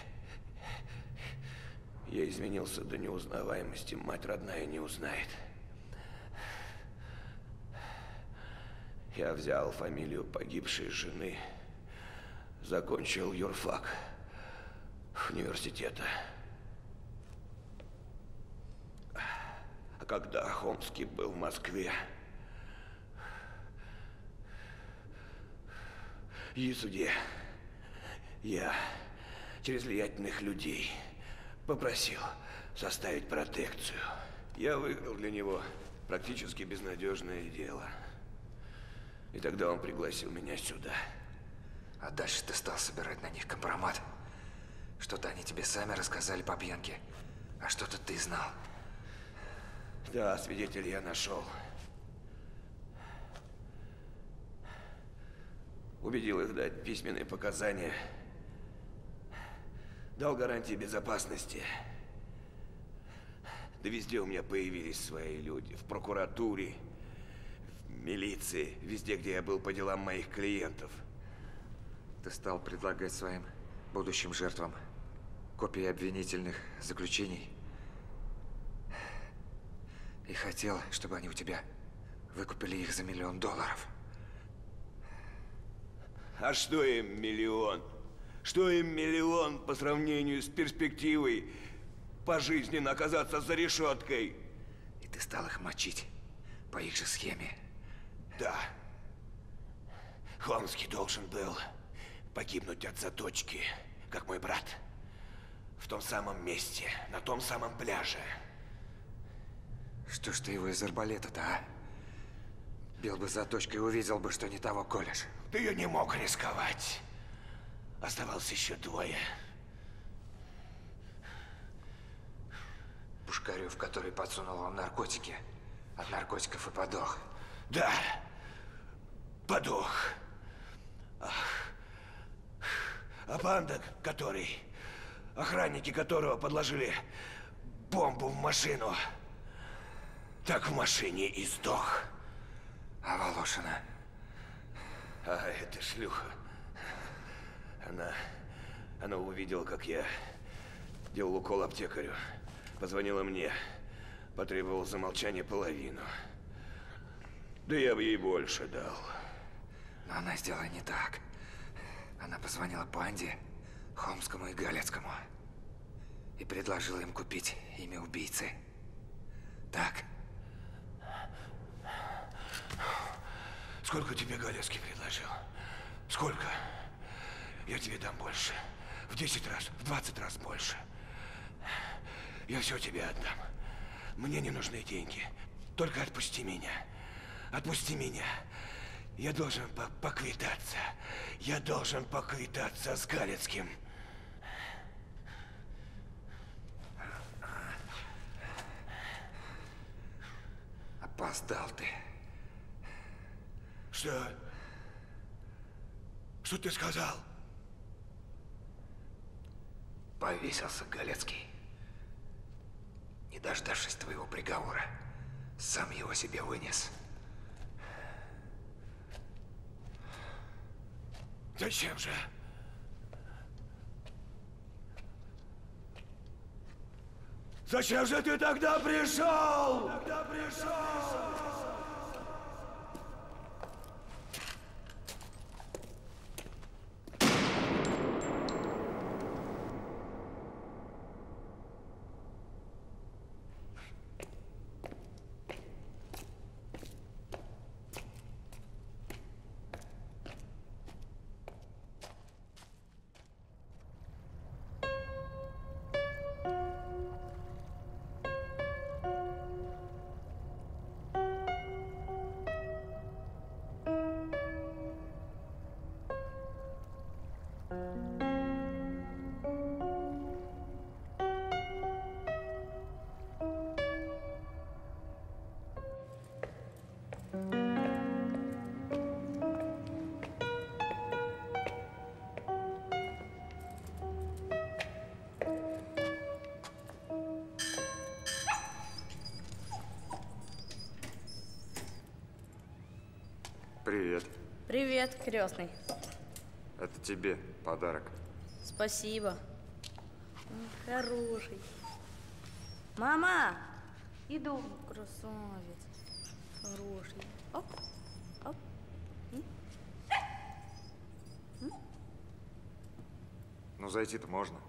я изменился до неузнаваемости. Мать родная не узнает. Я взял фамилию погибшей жены, закончил юрфак университета. А когда Хомский был в Москве, и в суде я через влиятельных людей попросил составить протекцию. Я выиграл для него практически безнадежное дело. И тогда он пригласил меня сюда. А дальше ты стал собирать на них компромат. Что-то они тебе сами рассказали по пьянке, а что-то ты знал. Да, свидетелей я нашел. Убедил их дать письменные показания. Дал гарантии безопасности. Да везде у меня появились свои люди. В прокуратуре, в милиции, везде, где я был по делам моих клиентов. Ты стал предлагать своим будущим жертвам копии обвинительных заключений. И хотел, чтобы они у тебя выкупили их за миллион долларов. А что им миллион? Что им миллион по сравнению с перспективой пожизненно оказаться за решеткой? И ты стал их мочить по их же схеме. Да. Хомский должен был погибнуть от заточки, как мой брат. В том самом месте, на том самом пляже. Что ж ты его из арбалета-то, а? Бил бы заточкой и увидел бы, что не того колешь. Ты ее не мог рисковать. Оставалось еще двое. Пушкарев, который подсунул вам наркотики. От наркотиков и подох. Да, подох. Ах. А панда, который, охранники которого подложили бомбу в машину, так в машине и сдох. А Волошина? А эта шлюха, она, она увидела, как я делал укол аптекарю. Позвонила мне, потребовала за молчание половину. Да я бы ей больше дал. Но она сделала не так. Она позвонила Панде, Холмскому и Галецкому и предложила им купить имя убийцы. Так? Сколько тебе Галецкий предложил? Сколько? Я тебе дам больше. В десять раз, в двадцать раз больше. Я все тебе отдам. Мне не нужны деньги. Только отпусти меня. Отпусти меня. Я должен по поквитаться. Я должен поквитаться с Галецким. Опоздал ты. Что? Что ты сказал? Повесился Галецкий. Не дождавшись твоего приговора, сам его себе вынес. Зачем же? Зачем же ты тогда пришел? Тогда пришел? Привет. Привет, крестный. Это тебе подарок. Спасибо. Хороший. Мама! Иду. Красавец. Хороший. Оп. Оп. М? М? Ну, зайти-то можно.